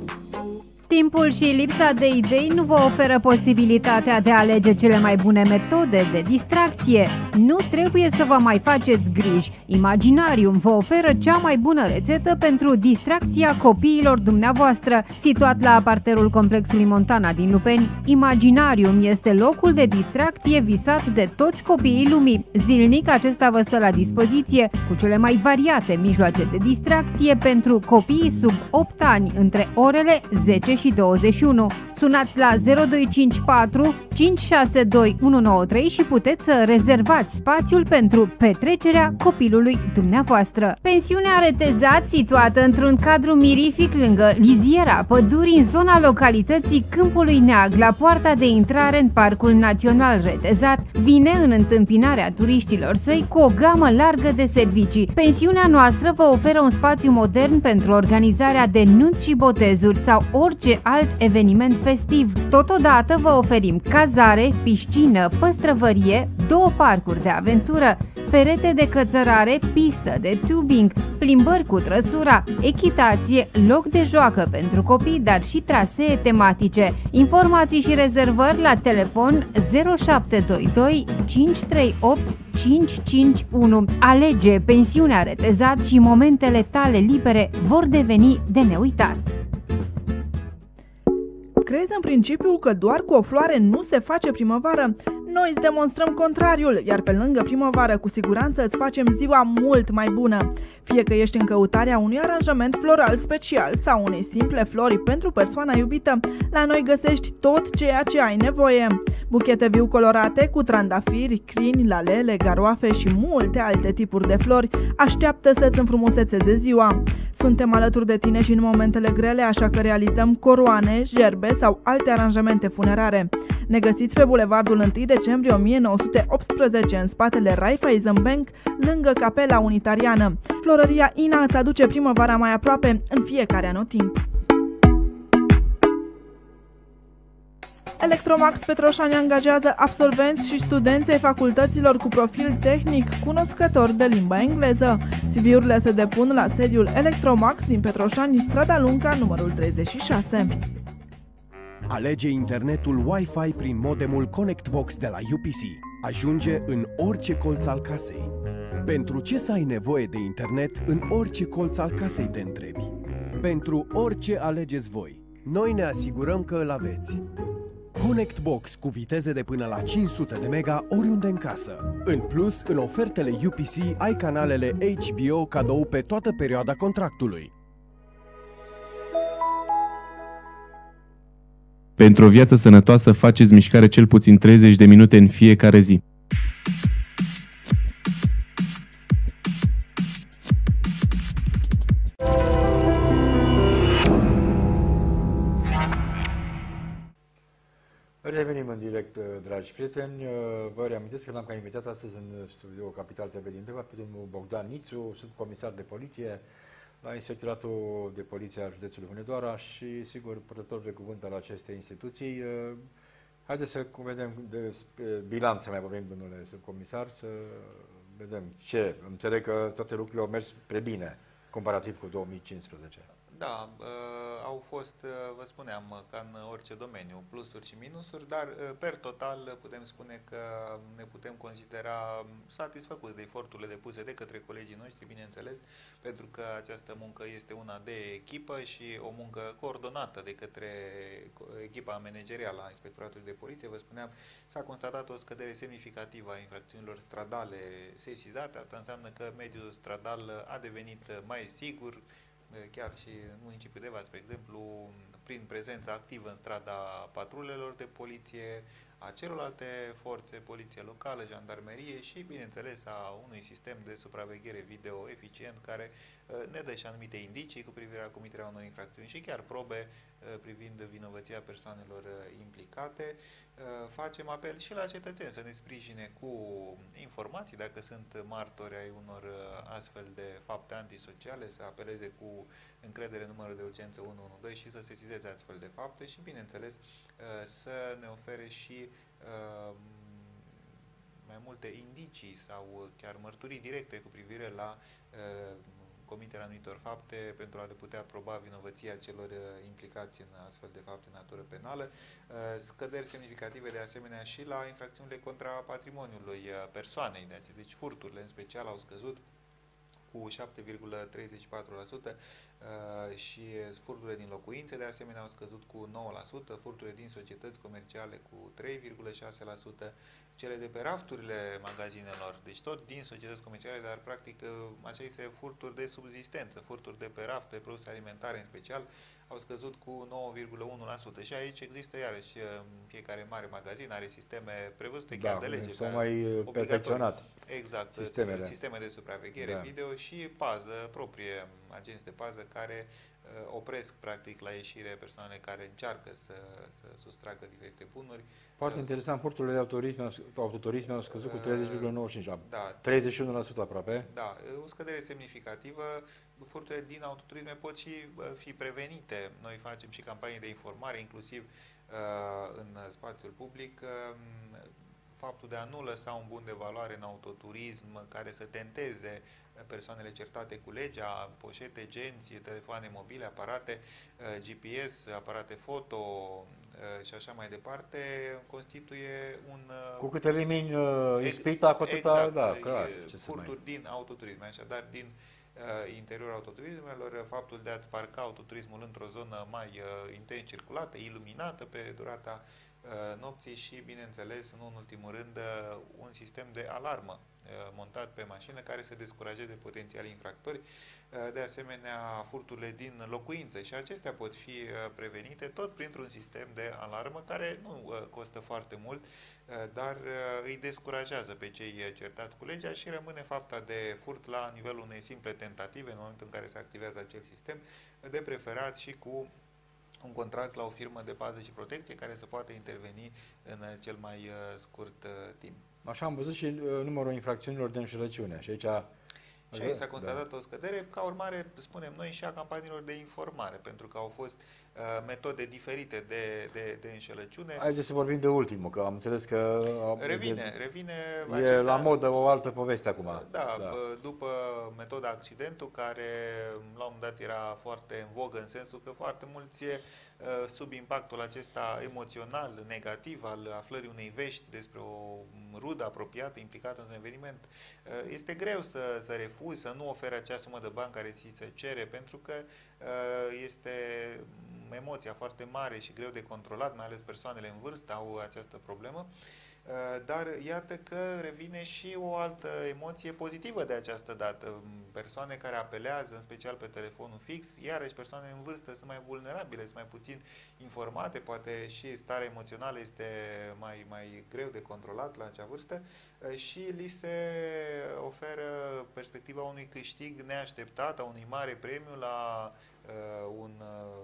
Timpul și lipsa de idei nu vă oferă posibilitatea de a alege cele mai bune metode de distracție. Nu trebuie să vă mai faceți griji. Imaginarium vă oferă cea mai bună rețetă pentru distracția copiilor dumneavoastră. Situat la parterul complexului Montana din Lupeni, Imaginarium este locul de distracție visat de toți copiii lumii. Zilnic acesta vă stă la dispoziție cu cele mai variate mijloace de distracție pentru copiii sub opt ani între orele zece și douăzeci și unu. Sunați la zero doi cinci patru cinci șase doi unu nouă trei și puteți să rezervați spațiul pentru petrecerea copilului dumneavoastră. Pensiunea Retezat, situată într-un cadru mirific lângă liziera pădurii în zona localității Câmpului Neag, la poarta de intrare în Parcul Național Retezat, vine în întâmpinarea turiștilor săi cu o gamă largă de servicii. Pensiunea noastră vă oferă un spațiu modern pentru organizarea de nunți și botezuri sau orice alt eveniment festiv. Totodată vă oferim cazare, piscină, păstrăvărie, două parcuri de aventură, perete de cățărare, pistă de tubing, plimbări cu trăsura, echitație, loc de joacă pentru copii, dar și trasee tematice. Informații și rezervări la telefon zero șapte doi doi cinci trei opt cinci cinci unu. Alege Pensiunea Retezat și momentele tale libere vor deveni de neuitat. Crezi în principiul că doar cu o floare nu se face primăvară? Noi îți demonstrăm contrariul, iar pe lângă primăvară cu siguranță îți facem ziua mult mai bună. Fie că ești în căutarea unui aranjament floral special sau unei simple flori pentru persoana iubită, la noi găsești tot ceea ce ai nevoie. Buchete viu colorate cu trandafiri, crini, lalele, garoafe și multe alte tipuri de flori așteaptă să-ți înfrumusețeze ziua. Suntem alături de tine și în momentele grele, așa că realizăm coroane, gerbe sau alte aranjamente funerare. Ne găsiți pe bulevardul întâi decembrie o mie nouă sute optsprezece, în spatele Raiffeisen Bank, lângă Capela Unitariană. Florăria Ina îți aduce primăvara mai aproape în fiecare anotimp. Electromax Petroșani angajează absolvenți și studenți ai facultăților cu profil tehnic cunoscători de limba engleză. C V-urile se depun la sediul Electromax din Petroșani, strada Lunca, numărul treizeci și șase. Alege internetul Wi-Fi prin modemul ConnectBox de la U P C. Ajunge în orice colț al casei. Pentru ce să ai nevoie de internet în orice colț al casei, te întrebi? Pentru orice alegeți voi. Noi ne asigurăm că îl aveți. ConnectBox cu viteze de până la cinci sute de mega oriunde în casă. În plus, în ofertele U P C ai canalele H B O cadou pe toată perioada contractului. Pentru o viață sănătoasă, faceți mișcare cel puțin treizeci de minute în fiecare zi. Revenim în direct, dragi prieteni. Vă reamintesc că l-am ca invitat astăzi în studio Capital T V din Deva pe domnul Bogdan Nițu, subcomisar de poliție la Inspectoratul de Poliție a județului Hunedoara și, sigur, purtător de cuvânt al acestei instituții. Haideți să vedem de bilanț, să mai vorbim, domnule subcomisar, să vedem ce. Înțeleg că toate lucrurile au mers spre bine, comparativ cu două mii cincisprezece. Da, uh, au fost, uh, vă spuneam, ca în orice domeniu, plusuri și minusuri, dar uh, per total putem spune că ne putem considera satisfăcuți de eforturile depuse de către colegii noștri, bineînțeles, pentru că această muncă este una de echipă și o muncă coordonată de către echipa managerială a Inspectoratului de Poliție. Vă spuneam, s-a constatat o scădere semnificativă a infracțiunilor stradale sesizate. Asta înseamnă că mediul stradal a devenit mai sigur, chiar și în municipiul Deva, spre exemplu, prin prezența activă în strada patrulelor de poliție, a celorlalte forțe, poliție locală, jandarmerie și, bineînțeles, a unui sistem de supraveghere video eficient care ne dă și anumite indicii cu privire la comiterea unor infracțiuni și chiar probe privind vinovăția persoanelor implicate. Facem apel și la cetățeni să ne sprijine cu informații dacă sunt martori ai unor astfel de fapte antisociale, să apeleze cu încredere numărul de urgență unu unu doi și să sesizeze astfel de fapte și, bineînțeles, să ne ofere și mai multe indicii sau chiar mărturii directe cu privire la comiterea anumitor fapte pentru a le putea proba vinovăția celor implicați în astfel de fapte de natură penală. Scăderi semnificative de asemenea și la infracțiunile contra patrimoniului persoanei, deci furturile în special au scăzut cu șapte virgulă treizeci și patru la sută și furturile din locuințe de asemenea au scăzut cu nouă la sută, furturile din societăți comerciale cu trei virgulă șase la sută, cele de pe rafturile magazinelor, deci tot din societăți comerciale, dar practic aceste furturi de subzistență, furturi de pe raft, de produse alimentare în special, au scăzut cu nouă virgulă unu la sută și aici există iarăși fiecare mare magazin are sisteme prevăzute chiar da, de lege. S-au mai perfecționat. Exact, sistemele. sisteme de supraveghere da. video și pază proprie, agenți de pază care uh, opresc practic la ieșire persoanele care încearcă să, să sustragă diferite bunuri. Foarte uh, interesant, furturile de autoturisme, autoturisme au scăzut uh, cu treizeci virgulă nouăzeci și cinci la sută, da, treizeci și unu la sută aproape. Da, o scădere semnificativă. Furturile din autoturisme pot și uh, fi prevenite. Noi facem și campanii de informare, inclusiv uh, în spațiul public. Uh, faptul de a nu lăsa un bun de valoare în autoturism care să tenteze persoanele certate cu legea, poșete, genți, telefoane mobile, aparate G P S, aparate foto și așa mai departe, constituie un... Cu câte elimini uh, ispita, cu atâta, exact, da, clar. Ce furturi mai... din autoturisme, așadar din uh, interiorul autoturismelor, faptul de a-ți parca autoturismul într-o zonă mai uh, intens circulată, iluminată pe durata nopții și, bineînțeles, nu în ultimul rând, un sistem de alarmă montat pe mașină care să descurajeze potențiali infractori, de asemenea furturile din locuințe și acestea pot fi prevenite tot printr-un sistem de alarmă care nu costă foarte mult, dar îi descurajează pe cei certați cu legea și rămâne fapta de furt la nivelul unei simple tentative în momentul în care se activează acel sistem, de preferat și cu un contract la o firmă de pază și protecție care să poată interveni în cel mai uh, scurt uh, timp. Așa am văzut și uh, numărul infracțiunilor de înșelăciune. Și aici Și aici s-a constatat da. o scădere, ca urmare, spunem noi, și a campaniilor de informare, pentru că au fost uh, metode diferite de, de, de înșelăciune. Haideți să vorbim de ultimul, că am înțeles că... Revine, de, revine... E acesta, la modă o altă poveste acum. Da, da, după metoda accidentul, care la un moment dat era foarte în vogă, în sensul că foarte mulți, sub impactul acesta emoțional, negativ, al aflării unei vești despre o rudă apropiată, implicată într-un eveniment, este greu să, să refuzi, să nu oferi acea sumă de bani care ți se cere, pentru că este emoția foarte mare și greu de controlat, mai ales persoanele în vârstă au această problemă. Dar iată că revine și o altă emoție pozitivă de această dată. Persoane care apelează, în special pe telefonul fix, iarăși persoane în vârstă sunt mai vulnerabile, sunt mai puțin informate, poate și starea emoțională este mai, mai greu de controlat la acea vârstă și li se oferă perspectiva unui câștig neașteptat, a unui mare premiu la uh, un uh,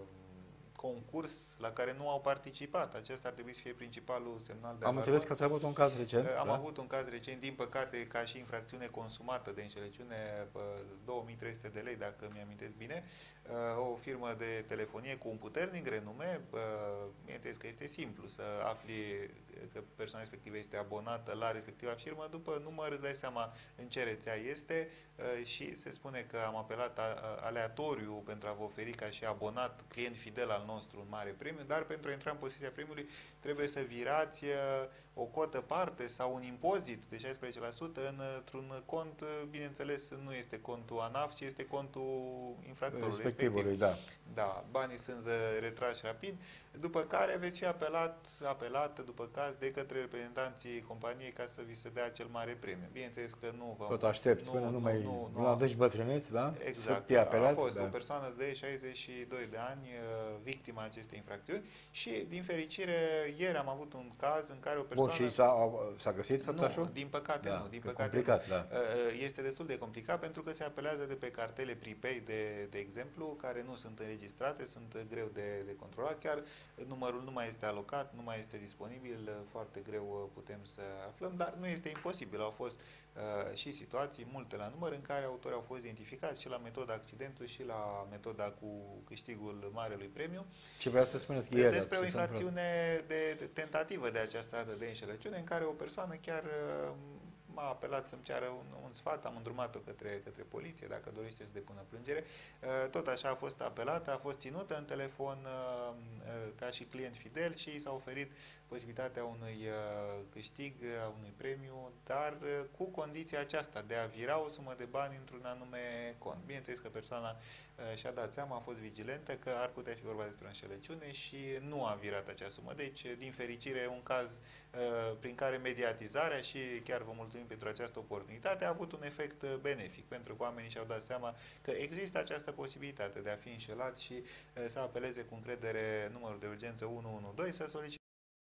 concurs la care nu au participat. Acesta ar trebui să fie principalul semnal de alarmă. Am înțeles că ați avut un caz recent. Am da? avut un caz recent, din păcate, ca și infracțiune consumată de înșelăciune, două mii trei sute de lei, dacă mi-amintesc bine, o firmă de telefonie cu un puternic renume. Bineînțeles că este simplu să afli că persoana respectivă este abonată la respectiva firmă, după număr îți dai seama în ce rețea este și se spune că am apelat aleatoriu pentru a vă oferi ca și abonat, client fidel al nostru, un mare premiu, dar pentru a intra în posesia premiului trebuie să virați o cotă parte sau un impozit de șaisprezece la sută într-un cont, bineînțeles, nu este contul ANAF, ci este contul infractorului respectiv. Da. Da, banii sunt retrași rapid, după care veți fi apelat, apelat după caz de către reprezentanții companiei ca să vi se dea cel mare premiu. Bineînțeles că nu vă... Tot aștepți nu, până nu, nu mai... Nu, nu, nu adăși bătrâneți, da? Exact. A fost da. o persoană de șaizeci și doi de ani victima acestei infracțiuni și, din fericire, ieri am avut un caz în care o persoană... Bun, și s-a găsit făptașul? Nu, din păcate da, nu. Din păcate complicat, nu. Da. Este destul de complicat pentru că se apelează de pe cartele prepaid, de, de exemplu, care nu sunt înregistrate, sunt greu de, de controlat, chiar numărul nu mai este alocat, nu mai este disponibil, foarte greu putem să aflăm, dar nu este imposibil. Au fost uh, și situații, multe la număr, în care autorii au fost identificați și la metoda accidentul și la metoda cu câștigul marelui premiu. Ce vreau să spuneți ieri? Despre o infracțiune de, de tentativă de această dată de înșelăciune, în care o persoană chiar uh, m-a apelat să-mi ceară un, un sfat, am îndrumat-o către, către poliție, dacă dorește să depună plângere. Tot așa a fost apelată, a fost ținută în telefon ca și client fidel și i s-a oferit posibilitatea unui câștig, a unui premiu, dar cu condiția aceasta de a vira o sumă de bani într-un anume cont. Bineînțeles că persoana și-a dat seama, a fost vigilentă că ar putea fi vorba despre o înșelăciune și nu a virat acea sumă. Deci, din fericire, un caz prin care mediatizarea, și chiar vă mulțumim pentru această oportunitate, a avut un efect benefic, pentru că oamenii și-au dat seama că există această posibilitate de a fi înșelați și să apeleze cu încredere numărul de urgență unu unu doi, să solicite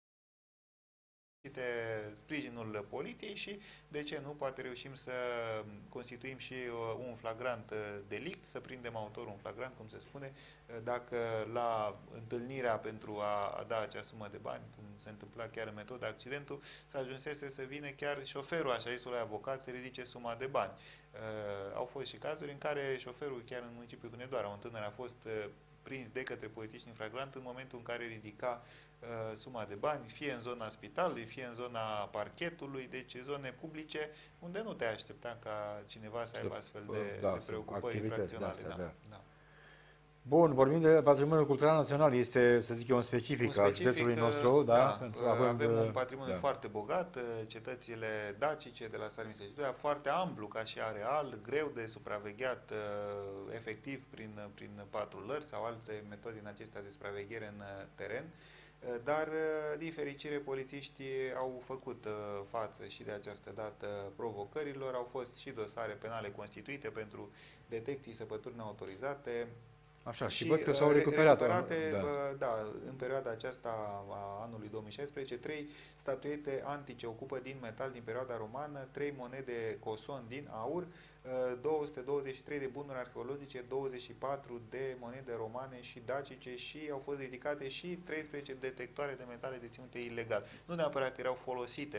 sprijinul poliției și, de ce nu, poate reușim să constituim și un flagrant delict, să prindem autorul un flagrant, cum se spune, dacă la întâlnirea pentru a da acea sumă de bani, cum se întâmpla chiar în metoda accidentul, să ajunsese să vină chiar șoferul așa zisului avocat să ridice suma de bani. Uh, au fost și cazuri în care șoferul, chiar în municipiul Hunedoara, un tânăr a fost uh, prins de către polițiști în flagrant în momentul în care ridica uh, suma de bani, fie în zona spitalului, fie în zona parchetului, deci zone publice unde nu te aștepta ca cineva să aibă astfel de, da, de preocupări infracționale. Astea, da. Da. Bun, vorbim de patrimoniul cultural național, este, să zic eu, un specific, un specific al județului nostru, da? da pentru, avem având, un patrimoniu da. foarte bogat, cetățile dacice de la Sarmisești, foarte amplu ca și areal, greu de supravegheat efectiv prin, prin patrulări sau alte metode din acestea de supraveghere în teren. Dar, din fericire, polițiștii au făcut față și de această dată provocărilor, au fost și dosare penale constituite pentru detecții săpături neautorizate. Așa, și, și văd că s-au recuperat. recuperate, da. da, în perioada aceasta a anului două mii șaisprezece, trei statuete antice ocupă din metal din perioada romană, trei monede coson din aur, două sute douăzeci și trei de bunuri arheologice, douăzeci și patru de monede romane și dacice și au fost ridicate și treisprezece detectoare de metale deținute ilegal. Nu neapărat că erau folosite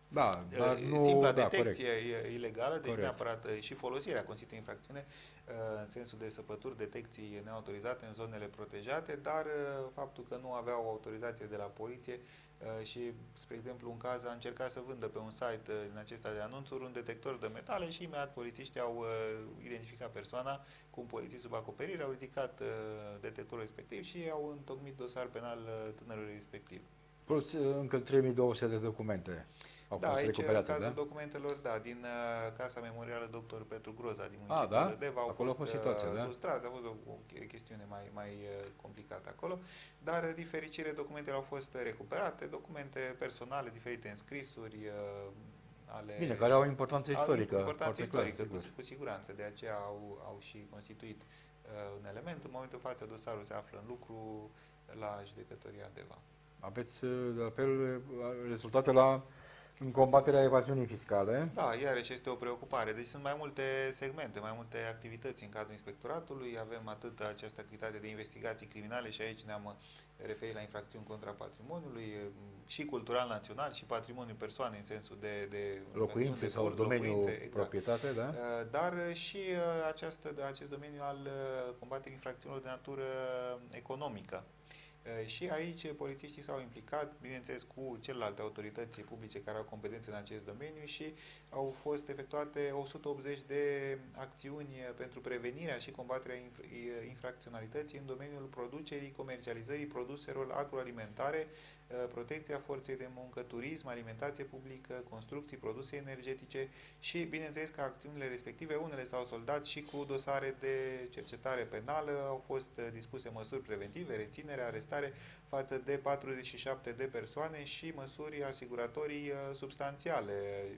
Da, dar nu, simpla da, detecție corect. ilegală, deci Corect. neapărat și folosirea constituie infracțiune în sensul de săpături, detecții neautorizate în zonele protejate, dar faptul că nu aveau autorizație de la poliție și, spre exemplu, un caz a încercat să vândă pe un site din acesta de anunțuri un detector de metale și imediat polițiștii au identificat persoana cu un polițist sub acoperire, au ridicat detectorul respectiv și au întocmit dosar penal tânărului respectiv. Plus încă trei mii două sute de documente au da, fost aici, recuperate, în cazul da? documentelor, da, din uh, Casa Memorială doctor Petru Groza din municipiul municipiul Deva, au acolo fost, a fost situația, da? sustrați, a fost o, o chestiune mai, mai uh, complicată acolo, dar, din fericire, documentele au fost recuperate, documente personale, diferite înscrisuri, uh, ale... Bine, care au importanță istorică. Au importanță istorică, clar, cu, cu siguranță, de aceea au, au și constituit uh, un element. În momentul față, dosarul se află în lucru la judecătoria Deva. Aveți apel, rezultate la în combaterea evaziunii fiscale? Da, iarăși este o preocupare. Deci sunt mai multe segmente, mai multe activități în cadrul inspectoratului. Avem atât această activitate de investigații criminale și aici ne-am referit la infracțiuni contra patrimoniului, și cultural național și patrimoniul persoanei în sensul de, de locuințe sau domeniul exact. proprietate, da? Dar și această, acest domeniu al combaterii infracțiunilor de natură economică. Și aici polițiștii s-au implicat, bineînțeles, cu celelalte autorități publice care au competențe în acest domeniu și au fost efectuate o sută optzeci de acțiuni pentru prevenirea și combaterea infracționalității în domeniul producerii, comercializării produselor agroalimentare, protecția forței de muncă, turism, alimentație publică, construcții, produse energetice și, bineînțeles, că acțiunile respective, unele s-au soldat și cu dosare de cercetare penală, au fost dispuse măsuri preventive, reținere, arestare față de patruzeci și șapte de persoane și măsuri asiguratorii substanțiale,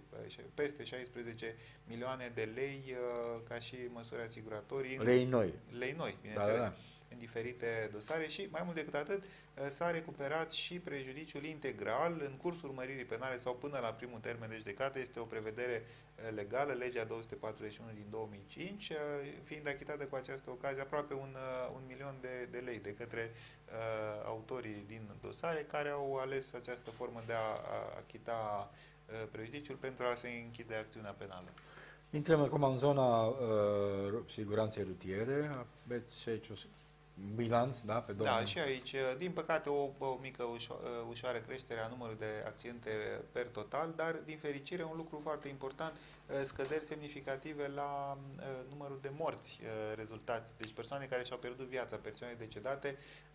peste șaisprezece milioane de lei ca și măsuri asiguratorii. Lei noi. Lei noi, bineînțeles. Da, da. În diferite dosare și, mai mult decât atât, s-a recuperat și prejudiciul integral în cursul urmăririi penale sau până la primul termen de judecată. Este o prevedere legală, legea două sute patruzeci și unu din două mii cinci, fiind achitată cu această ocazie aproape un, un milion de, de lei de către uh, autorii din dosare care au ales această formă de a, a achita uh, prejudiciul pentru a se închide acțiunea penală. Intrăm acum în zona uh, siguranței rutiere. Aveți și aici o bilanț, da, pe domnul. Da, și aici, din păcate, o, o mică ușo, ușoară creștere a numărului de accidente per total, dar, din fericire, un lucru foarte important, scăderi semnificative la uh, numărul de morți uh, rezultați. Deci persoane care și-au pierdut viața, persoane decedate,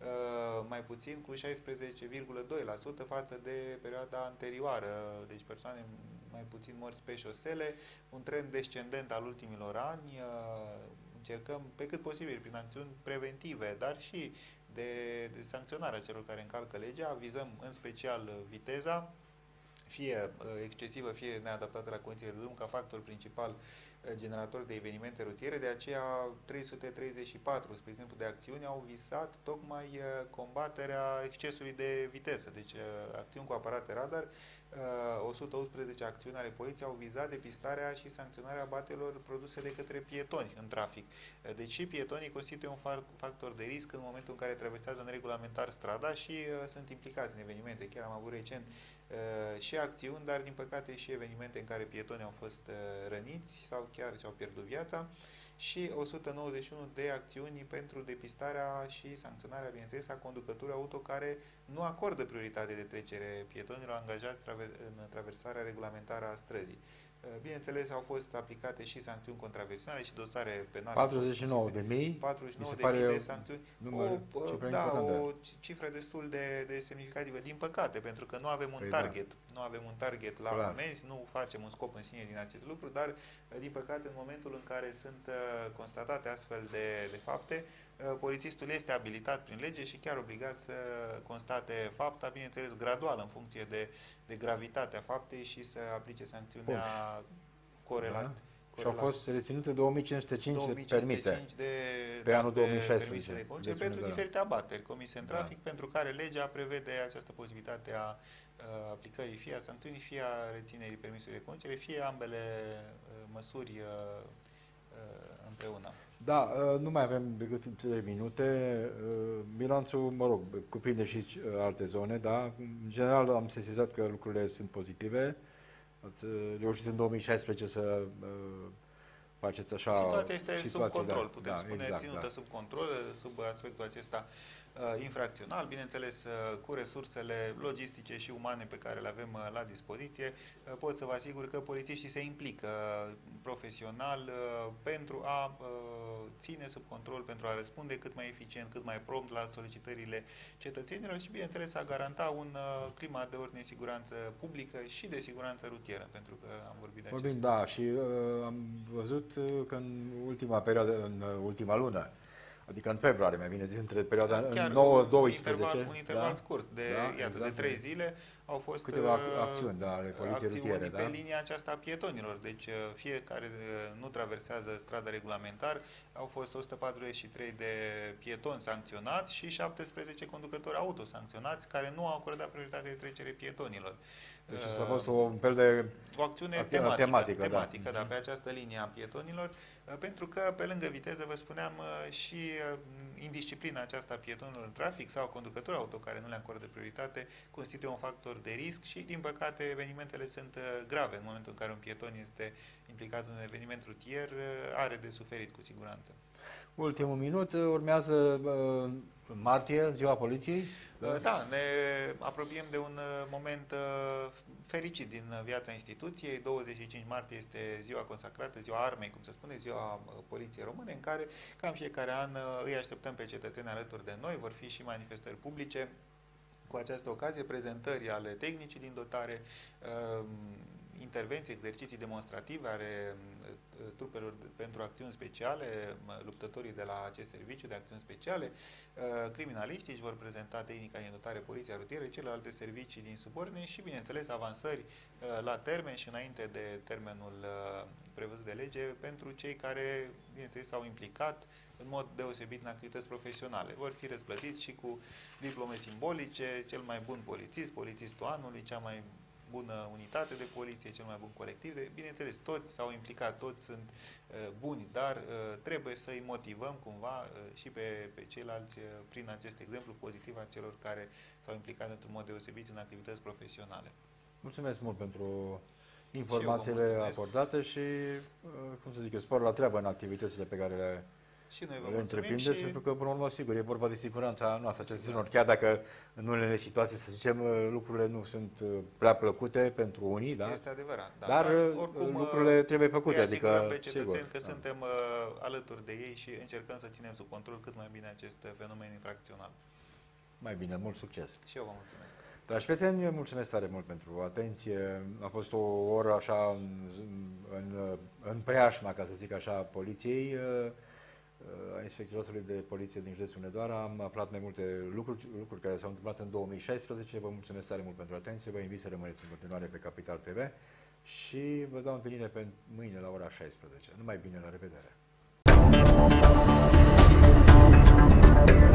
uh, mai puțin cu șaisprezece virgulă doi la sută față de perioada anterioară. Deci persoane mai puțin morți pe șosele, un trend descendent al ultimilor ani. Uh, Încercăm pe cât posibil prin acțiuni preventive, dar și de, de sancționarea celor care încalcă legea. Vizăm în special viteza, fie excesivă, fie neadaptată la condițiile de drum, ca factor principal generator de evenimente rutiere. De aceea trei sute treizeci și patru, spre exemplu, de acțiuni au visat tocmai combaterea excesului de viteză. Deci acțiuni cu aparate radar, o sută unsprezece acțiuni ale poliției au vizat depistarea și sancționarea batelor produse de către pietoni în trafic. Deci și pietonii constituie un factor de risc în momentul în care traversează în regulamentar strada și uh, sunt implicați în evenimente. Chiar am avut recent uh, și acțiuni, dar din păcate și evenimente în care pietonii au fost uh, răniți sau chiar și-au pierdut viața și o sută nouăzeci și unu de acțiuni pentru depistarea și sancționarea, bineînțeles, a conducătorilor auto care nu acordă prioritate de trecere pietonilor angajați în traversarea regulamentară a străzii. Bineînțeles, au fost aplicate și sancțiuni contravenționale și dosare penale. patruzeci și nouă de mii, patruzeci și nouă de mii de sancțiuni. Număr, o, da, o cifră destul de, de semnificativă. Din păcate, pentru că nu avem un păi target. Da. Nu avem un target la Clar. amenzi, nu facem un scop în sine din acest lucru, dar, din păcate, în momentul în care sunt constatate astfel de, de fapte, polițistul este abilitat prin lege și chiar obligat să constate fapta, bineînțeles, gradual, în funcție de, de gravitatea faptei și să aplice sancțiunea corelată. Da. Și au fost reținute două mii cinci sute cinci permise de, pe da, anul două mii șaisprezece. De conducere, pentru da. diferite abateri comise în trafic, da. pentru care legea prevede această posibilitate a uh, aplicării fie a sancțiunii, fie a reținerii permisului de conducere, fie ambele uh, măsuri uh, uh, împreună. Da, uh, nu mai avem decât trei minute. Uh, bilanțul, mă rog, cuprinde și uh, alte zone, da? În general am sesizat că lucrurile sunt pozitive. Ați reușit în două mii șaisprezece să uh, faceți așa... Situația este situație, sub control, da, putem da, spune, exact, ținută da. sub control, sub aspectul acesta uh, infracțional, bineînțeles uh, cu resursele logistice și umane pe care le avem uh, la dispoziție. Uh, pot să vă asigur că polițiștii se implică uh, profesional uh, pentru a uh, ține sub control, pentru a răspunde cât mai eficient, cât mai prompt la solicitările cetățenilor și, bineînțeles, a garanta un uh, climat de ordine, siguranță publică și de siguranță rutieră, pentru că am vorbit de Vorbim, acest da, și uh, am văzut uh, că în ultima perioadă, în uh, ultima lună, adică în februarie, mai bine zis, între perioada nouă doisprezece, un interval, un interval da? scurt de, Da, iată, exact. de trei zile au fost Câteva uh, acțiuni, da, ale poliției acțiuni rutiere, pe da? linia aceasta a pietonilor. Deci uh, fiecare uh, nu traversează strada regulamentar, au fost o sută patruzeci și trei de pietoni sancționați și șaptesprezece conducători auto sancționați care nu au acordat prioritate de trecere pietonilor. Deci asta a fost un fel de o acțiune acțiune tematică, tematică, da. tematică da, pe această linie a pietonilor, pentru că pe lângă viteză, vă spuneam, și indisciplina aceasta a pietonilor în trafic sau conducători auto care nu le acordă prioritate constituie un factor de risc și, din păcate, evenimentele sunt grave. În momentul în care un pieton este implicat în un eveniment rutier, are de suferit cu siguranță. Ultimul minut, urmează uh, martie, ziua poliției. Da? da, ne apropiem de un moment uh, fericit din viața instituției. douăzeci și cinci martie este ziua consacrată, ziua armei, cum se spune, ziua uh, Poliției Române, în care, cam fiecare an, uh, îi așteptăm pe cetățeni alături de noi. Vor fi și manifestări publice. Cu această ocazie, prezentări ale tehnicii din dotare, uh, intervenții, exerciții demonstrative ale trupelor pentru acțiuni speciale, luptătorii de la acest serviciu de acțiuni speciale, criminaliștii își vor prezenta tehnica din dotare, poliția rutieră, celelalte servicii din subordine și, bineînțeles, avansări la termen și înainte de termenul prevăzut de lege pentru cei care, bineînțeles, s-au implicat în mod deosebit în activități profesionale. Vor fi răsplătiți și cu diplome simbolice, cel mai bun polițist, polițistul anului, cea mai bună unitate de poliție, cel mai bun colectiv. De, bineînțeles, toți s-au implicat, toți sunt uh, buni, dar uh, trebuie să-i motivăm cumva uh, și pe, pe ceilalți uh, prin acest exemplu pozitiv a celor care s-au implicat într-un mod deosebit în activități profesionale. Mulțumesc mult pentru informațiile acordate și, uh, cum să zic eu, spor la treabă în activitățile pe care le Și noi vă le întreprindeți, și... pentru că, până la urmă, sigur, e vorba de siguranța noastră, cetățenilor. Chiar dacă în unele situații, să zicem, lucrurile nu sunt prea plăcute pentru unii, da? Este adevărat. Da. Dar, dar oricum, lucrurile trebuie făcute. Adică, pe cetățeni sigur, că da. suntem uh, alături de ei și încercăm să ținem sub control cât mai bine acest fenomen infracțional. Mai bine, mult succes! Și eu vă mulțumesc! Dragi prieteni, mulțumesc tare mult pentru atenție. A fost o oră așa în, în, în preajma, ca să zic așa, poliției, a inspectoratului de poliție din județul Hunedoara. Am aflat mai multe lucruri, lucruri care s-au întâmplat în două mii șaisprezece. Vă mulțumesc tare mult pentru atenție. Vă invit să rămâneți în continuare pe Capital T V și vă dau întâlnire pe mâine la ora șaisprezece. Numai bine, la revedere!